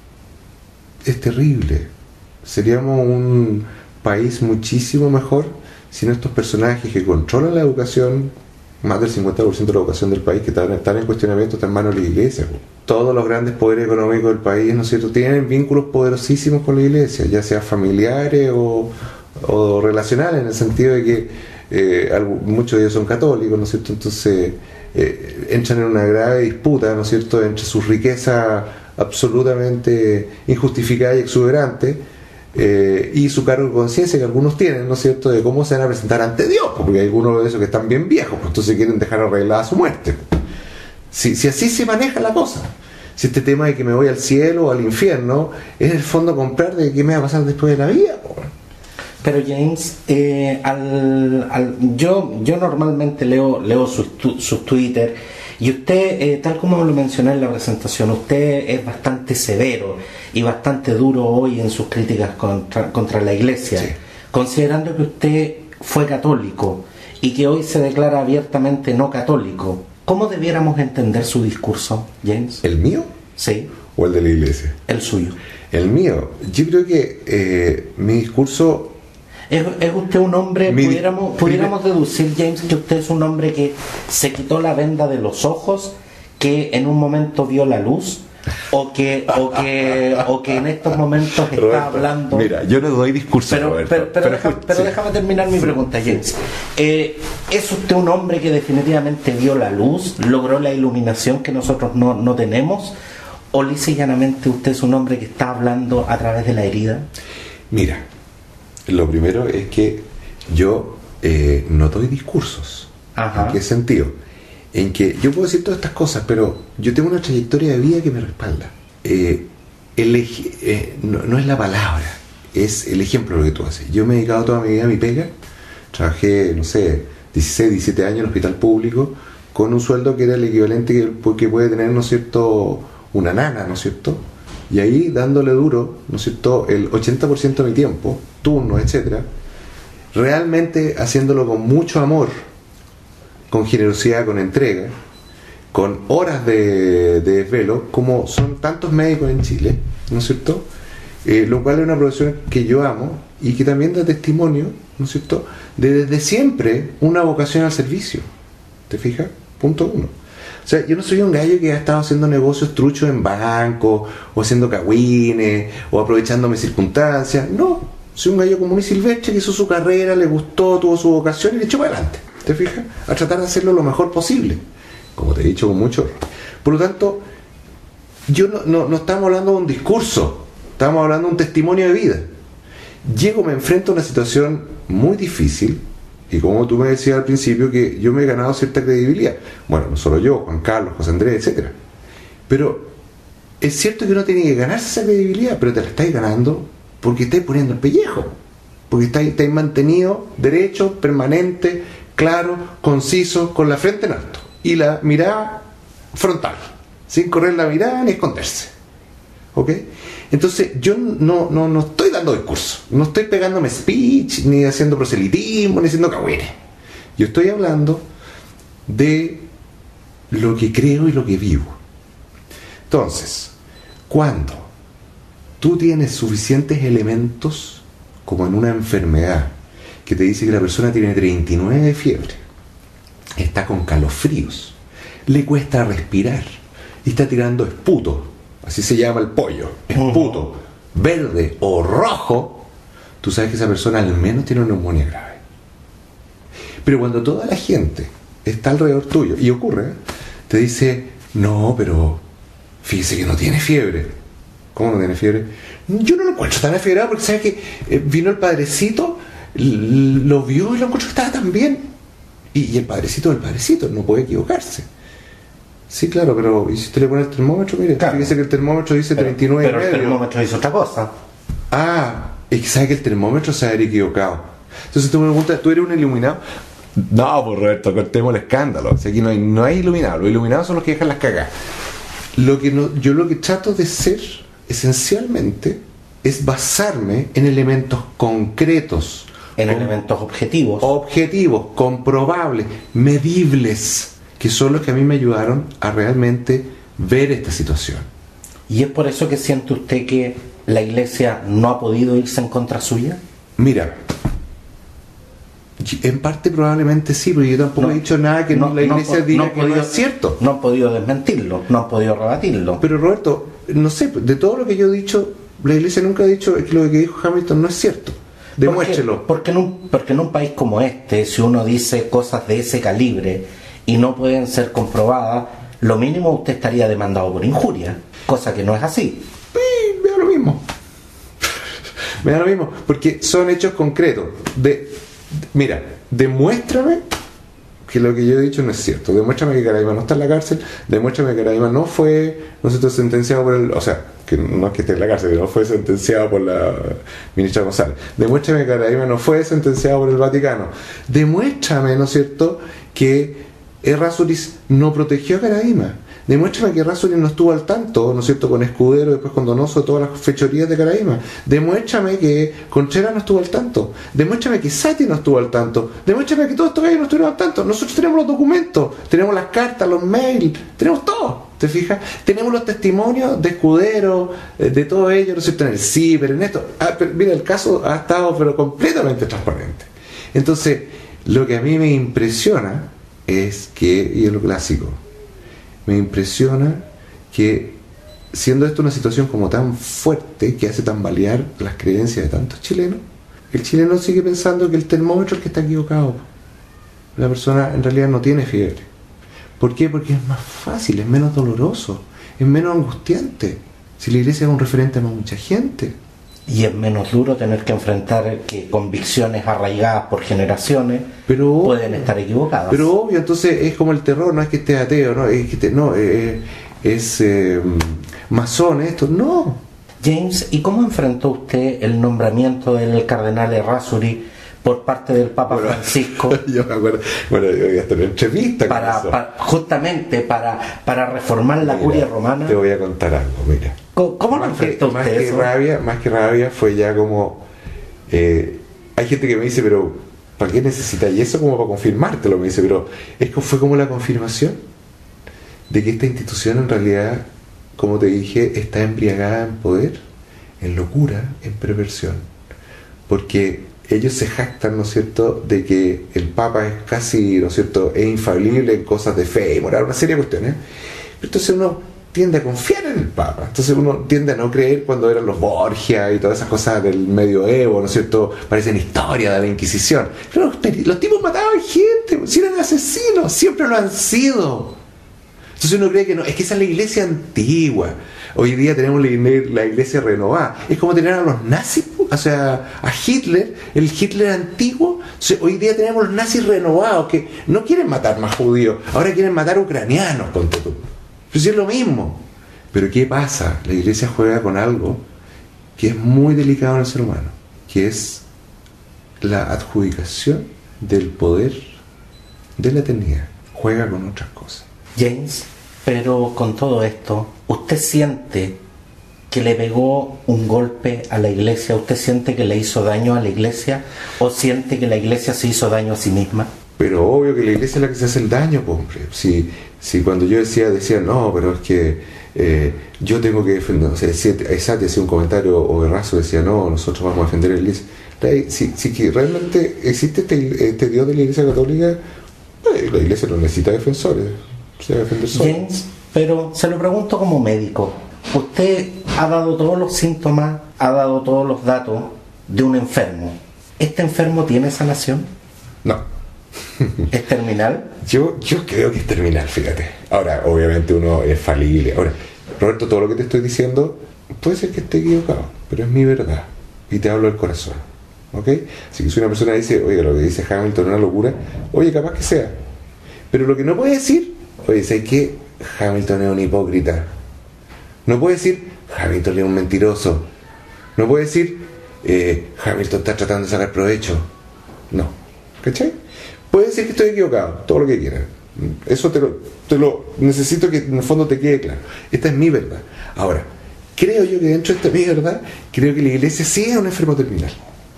es terrible. Seríamos un país muchísimo mejor si no estos personajes que controlan la educación, más del cincuenta por ciento de la educación del país, que están, están en cuestionamiento, están en manos de la Iglesia. Todos los grandes poderes económicos del país, ¿no es cierto?, tienen vínculos poderosísimos con la Iglesia, ya sea familiares o, o relacionales, en el sentido de que eh, algo, muchos de ellos son católicos, ¿no es cierto? Entonces eh, entran en una grave disputa, ¿no es cierto?, entre su riqueza absolutamente injustificada y exuberante, Eh, y su cargo de conciencia que algunos tienen, ¿no es cierto?, de cómo se van a presentar ante Dios, porque hay algunos de esos que están bien viejos, pues entonces quieren dejar arreglada su muerte. Si, si así se maneja la cosa, si este tema de que me voy al cielo o al infierno es en el fondo comprar de qué me va a pasar después de la vida, pues. Pero James, eh, al, al, yo yo normalmente leo leo sus, tu, sus Twitter, y usted, eh, tal como lo mencioné en la presentación, usted es bastante severo y bastante duro hoy en sus críticas contra, contra la Iglesia, sí. Considerando que usted fue católico y que hoy se declara abiertamente no católico. ¿Cómo debiéramos entender su discurso, James? ¿El mío? Sí. ¿O el de la Iglesia? El suyo. El mío. Yo creo que eh, mi discurso... ¿Es, es usted un hombre, Mi, pudiéramos, pudiéramos deducir, James, que usted es un hombre que se quitó la venda de los ojos, que en un momento vio la luz, o que o que, o que en estos momentos está Roberto, hablando... Mira, yo no doy discurso, pero, Roberto, pero, pero, pero, deja, pero sí. déjame terminar mi pregunta, James. Eh, ¿Es usted un hombre que definitivamente vio la luz, logró la iluminación que nosotros no, no tenemos? ¿O lisa y llanamente usted es un hombre que está hablando a través de la herida? Mira, lo primero es que yo eh, no doy discursos. Ajá. ¿En qué sentido? En que yo puedo decir todas estas cosas, pero yo tengo una trayectoria de vida que me respalda. Eh, el, eh, no, no es la palabra, es el ejemplo lo que tú haces. Yo me he dedicado toda mi vida a mi pega, trabajé, no sé, dieciséis, diecisiete años en el hospital público, con un sueldo que era el equivalente que, que puede tener, ¿no es cierto?, una nana, ¿no es cierto?, y ahí dándole duro, ¿no es cierto?, el ochenta por ciento de mi tiempo, turnos, etcétera, realmente haciéndolo con mucho amor, con generosidad, con entrega, con horas de, de desvelo, como son tantos médicos en Chile, ¿no es cierto?, eh, lo cual es una profesión que yo amo y que también da testimonio, ¿no es cierto?, de desde siempre una vocación al servicio. ¿Te fijas? Punto uno. O sea, yo no soy un gallo que ha estado haciendo negocios truchos en bancos, o haciendo cagüines, o aprovechando mis circunstancias. No, soy un gallo común y silvestre que hizo su carrera, le gustó, tuvo su vocación y le echó para adelante. ¿Te fijas? A tratar de hacerlo lo mejor posible. Como te he dicho, con mucho. Por lo tanto, yo no, no, no estamos hablando de un discurso, estamos hablando de un testimonio de vida. Llego, me enfrento a una situación muy difícil. Y como tú me decías al principio, que yo me he ganado cierta credibilidad. Bueno, no solo yo, Juan Carlos, José Andrés, etcétera. Pero es cierto que uno tiene que ganarse esa credibilidad, pero te la estáis ganando porque estáis poniendo el pellejo, porque estáis, estáis mantenido derecho, permanente, claro, conciso, con la frente en alto y la mirada frontal, sin correr la mirada ni esconderse. ¿Ok? Entonces yo no, no, no estoy dando discurso, no estoy pegándome speech, ni haciendo proselitismo, ni haciendo cagüines. Yo estoy hablando de lo que creo y lo que vivo. Entonces, cuando tú tienes suficientes elementos, como en una enfermedad, que te dice que la persona tiene treinta y nueve de fiebre, está con calofríos, le cuesta respirar y está tirando esputo, así se llama el pollo, esputo, uh-huh. verde o rojo, tú sabes que esa persona al menos tiene una neumonía grave. Pero cuando toda la gente está alrededor tuyo, y ocurre, ¿eh? te dice, no, pero fíjese que no tiene fiebre. ¿Cómo no tiene fiebre? Yo no lo encuentro tan afiebrado porque sabes que eh, vino el padrecito, l- lo vio y lo encontró que estaba tan bien. Y, y el padrecito del padrecito, no puede equivocarse. Sí, claro, pero ¿y si usted le pone el termómetro? Mire, claro. Fíjese que el termómetro dice pero, treinta y nueve pero el termómetro dice otra cosa. Ah, es que sabe que el termómetro se ha equivocado. Entonces tú me preguntas, ¿tú eres un iluminado? No, pues Roberto, cortemos el escándalo. O sea, aquí no hay, no hay iluminados. Los iluminados son los que dejan las cagas. Lo que no, yo lo que trato de ser, esencialmente, es basarme en elementos concretos. En con, elementos objetivos. Objetivos, comprobables, medibles, que son los que a mí me ayudaron a realmente ver esta situación. ¿Y es por eso que siente usted que la Iglesia no ha podido irse en contra suya? Mira, en parte probablemente sí, pero yo tampoco no, he dicho nada que no, la Iglesia no, diga no que podido, no es cierto. No han podido desmentirlo, no han podido rebatirlo. Pero Roberto, no sé, de todo lo que yo he dicho, la Iglesia nunca ha dicho que lo que dijo Hamilton no es cierto. Demuéstrelo. Porque, porque, en un, porque en un país como este, si uno dice cosas de ese calibre y no pueden ser comprobadas, lo mínimo usted estaría demandado por injuria, cosa que no es así. Sí, me da lo mismo. Me da lo mismo, porque son hechos concretos. De, mira, demuéstrame que lo que yo he dicho no es cierto. Demuéstrame que Caraima no está en la cárcel. Demuéstrame que Caraima no fue, no sé, sentenciado por el, o sea, que no es que esté en la cárcel, que no fue sentenciado por la ministra González. Demuéstrame que Caraima no fue sentenciado por el Vaticano. Demuéstrame, ¿no es cierto?, que Errázuriz no protegió a Caraima. Demuéstrame que Errázuriz no estuvo al tanto, ¿no es cierto?, con Escudero, después con Donoso, todas las fechorías de Caraima. Demuéstrame que Contreras no estuvo al tanto. Demuéstrame que Sati no estuvo al tanto. Demuéstrame que todos estos gallos no estuvieron al tanto. Nosotros tenemos los documentos, tenemos las cartas, los mails, tenemos todo. ¿Te fijas? Tenemos los testimonios de Escudero, de todo ello, ¿no es cierto?, en el ciber, en esto. Ah, pero mira, el caso ha estado pero completamente transparente. Entonces, lo que a mí me impresiona es que, y es lo clásico, me impresiona que, siendo esto una situación como tan fuerte que hace tambalear las creencias de tantos chilenos, el chileno sigue pensando que el termómetro es el que está equivocado. La persona en realidad no tiene fiebre. ¿Por qué? Porque es más fácil, es menos doloroso, es menos angustiante. Si la Iglesia es un referente para mucha gente. Y es menos duro tener que enfrentar que convicciones arraigadas por generaciones pero, pueden estar equivocadas. Pero obvio, entonces es como el terror, no es que esté ateo, no es que esté, no, eh, es eh, masón esto, no. James, ¿y cómo enfrentó usted el nombramiento del cardenal Errázuriz por parte del Papa bueno, Francisco? Yo me acuerdo, bueno, yo voy a estar en entrevista para, con eso. para, justamente para, para reformar la mira, curia romana. Te voy a contar algo, mira. ¿Cómo, cómo lo enfrentó usted? Más que eso? rabia, más que rabia fue ya como eh, hay gente que me dice, pero ¿para qué necesitáis eso como para confirmártelo? Me dice, pero es que fue como la confirmación de que esta institución en realidad, como te dije, está embriagada en poder, en locura, en perversión, porque ellos se jactan, ¿no es cierto?, de que el Papa es casi, ¿no es cierto?, es infalible en cosas de fe y moral, una serie de cuestiones. Pero entonces uno tiende a confiar en el Papa, entonces uno tiende a no creer cuando eran los Borgia y todas esas cosas del medioevo, ¿no es cierto?, parecen historia de la Inquisición. Pero los, los tipos mataban gente, si eran asesinos, siempre lo han sido. Entonces uno cree que no, es que esa es la iglesia antigua. Hoy día tenemos la, la iglesia renovada. Es como tener a los nazis, o sea, a Hitler, el Hitler antiguo. O sea, hoy día tenemos los nazis renovados que no quieren matar más judíos, ahora quieren matar ucranianos, ponte tú. Pero sí es lo mismo. Pero ¿qué pasa? La iglesia juega con algo que es muy delicado en el ser humano, que es la adjudicación del poder de la eternidad. Juega con otras cosas. James, pero con todo esto, ¿usted siente que le pegó un golpe a la iglesia? ¿Usted siente que le hizo daño a la iglesia? ¿O siente que la iglesia se hizo daño a sí misma? Pero obvio que la iglesia es la que se hace el daño, pues, hombre. Si, si cuando yo decía, decía, no, pero es que eh, yo tengo que defender, o sea, Esati hacía un comentario, o Errazo decía, no, nosotros vamos a defender a la iglesia. Si, si que realmente existe este, este Dios de la iglesia católica, eh, la iglesia no necesita defensores, se va a defender solo. James, pero se lo pregunto como médico. Usted ha dado todos los síntomas, ha dado todos los datos de un enfermo. ¿Este enfermo tiene sanación? No. ¿Es terminal? Yo, yo creo que es terminal, fíjate. Ahora, obviamente uno es falible. Ahora, Roberto, todo lo que te estoy diciendo puede ser que esté equivocado, pero es mi verdad y te hablo del corazón, ¿ok? Así que si una persona dice, oye, lo que dice Hamilton es una locura, oye, capaz que sea, pero lo que no puede decir, oye, ¿sabes qué? Hamilton es un hipócrita. No puede decir, Hamilton es un mentiroso. No puede decir, eh, Hamilton está tratando de sacar provecho. No, ¿cachai? Puede decir que estoy equivocado, todo lo que quieran. Eso te lo, te lo necesito que en el fondo te quede claro. Esta es mi verdad. Ahora, creo yo que dentro de esta mi verdad, creo que la iglesia sí es un enfermo terminal.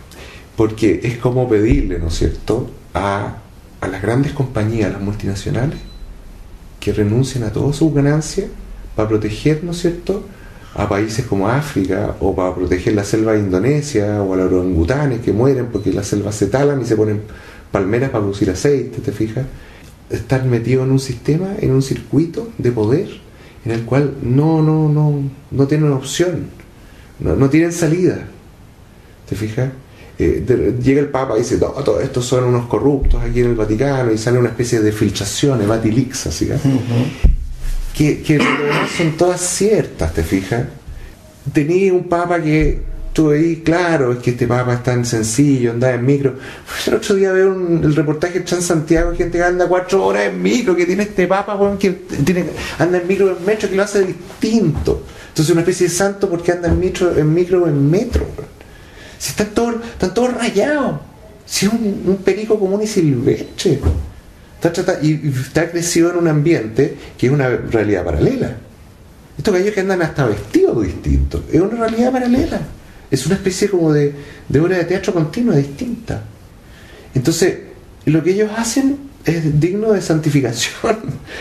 Porque es como pedirle, ¿no es cierto?, a, a las grandes compañías, a las multinacionales, que renuncien a todas sus ganancias para proteger, ¿no es cierto?, a países como África, o para proteger la selva de Indonesia, o a los orangutanes que mueren porque las selvas se talan y se ponen palmeras para producir aceite, ¿te fijas? Estar metido en un sistema, en un circuito de poder en el cual no, no, no, no tienen opción, no, no tienen salida, ¿te fijas? Eh, de, llega el Papa y dice, no, todos estos son unos corruptos aquí en el Vaticano, y sale una especie de filtraciones, Vatilix, así, ¿eh? Uh-huh. que, que son todas ciertas, ¿te fijas? Tenía un Papa que tú veis, claro, es que este Papa es tan sencillo, anda en micro. El otro día veo un, el reportaje en Santiago, gente que anda cuatro horas en micro, que tiene este Papa, bueno, que tiene, anda en micro, en metro, que lo hace distinto. Entonces una especie de santo porque anda en micro, en micro o en metro. Si están todos, están todos rayados. Si es un, un perico común y silvestre. Está tratado, y, y está crecido en un ambiente que es una realidad paralela. Estos gallos que andan hasta vestidos distintos, es una realidad paralela. Es una especie como de, de obra de teatro continua, distinta. Entonces, lo que ellos hacen es digno de santificación.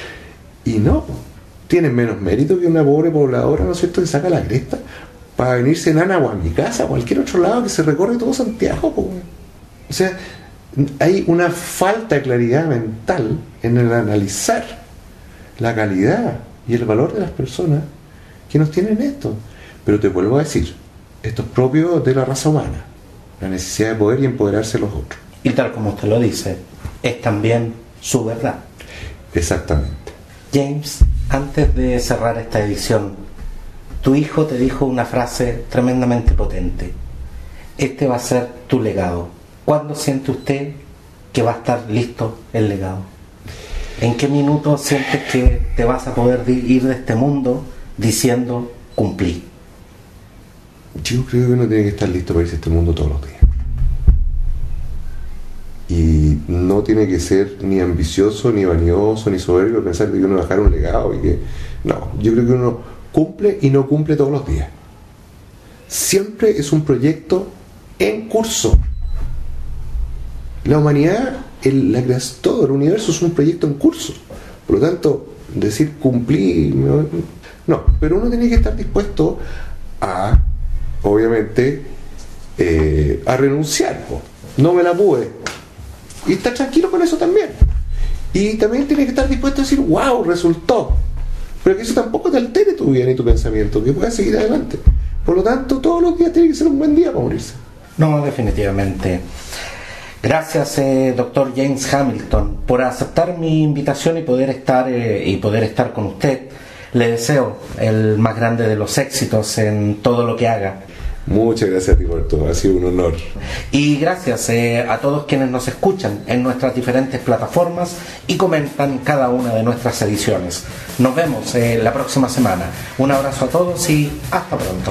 Y no, tienen menos mérito que una pobre pobladora, ¿no es cierto?, que saca la cresta para venirse en Ana o a mi casa, o a cualquier otro lado, que se recorre todo Santiago. Po. O sea, hay una falta de claridad mental en el analizar la calidad y el valor de las personas que nos tienen esto. Pero te vuelvo a decir, esto es propio de la raza humana, la necesidad de poder y empoderarse de los otros. Y tal como usted lo dice, es también su verdad. Exactamente. James, antes de cerrar esta edición, tu hijo te dijo una frase tremendamente potente. Este va a ser tu legado. ¿Cuándo siente usted que va a estar listo el legado? ¿En qué minuto sientes que te vas a poder ir de este mundo diciendo cumplí? Yo creo que uno tiene que estar listo para irse a este mundo todos los días. Y no tiene que ser ni ambicioso, ni vanidoso, ni soberbio pensar que uno va a dejar un legado y que... No, yo creo que uno cumple y no cumple todos los días. Siempre es un proyecto en curso. La humanidad, el, la creación, todo el universo es un proyecto en curso. Por lo tanto, decir cumplí... No, no, pero uno tiene que estar dispuesto a, obviamente, eh, a renunciar. No me la pude. Y estar tranquilo con eso también. Y también tiene que estar dispuesto a decir, wow, resultó. Pero que eso tampoco te altere tu vida ni tu pensamiento, que puedas seguir adelante. Por lo tanto, todos los días tiene que ser un buen día para morirse. No, definitivamente. Gracias, eh, doctor James Hamilton, por aceptar mi invitación y poder estar eh, y poder estar con usted. Le deseo el más grande de los éxitos en todo lo que haga. Muchas gracias a ti por todo, ha sido un honor. Y gracias eh, a todos quienes nos escuchan en nuestras diferentes plataformas y comentan cada una de nuestras ediciones. Nos vemos eh, la próxima semana. Un abrazo a todos y hasta pronto.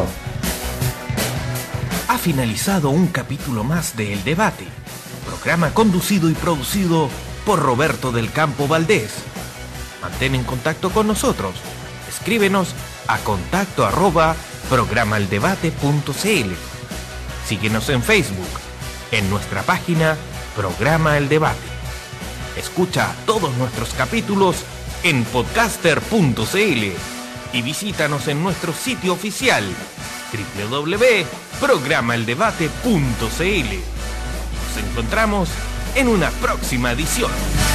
Ha finalizado un capítulo más de El Debate, programa conducido y producido por Roberto del Campo Valdés. Mantén en contacto con nosotros. Escríbenos a contacto arroba programa el debate punto c l. Síguenos en Facebook, en nuestra página Programa El Debate. Escucha todos nuestros capítulos en podcaster punto c l y visítanos en nuestro sitio oficial doble u doble u doble u punto programa el debate punto c l. Nos encontramos en una próxima edición.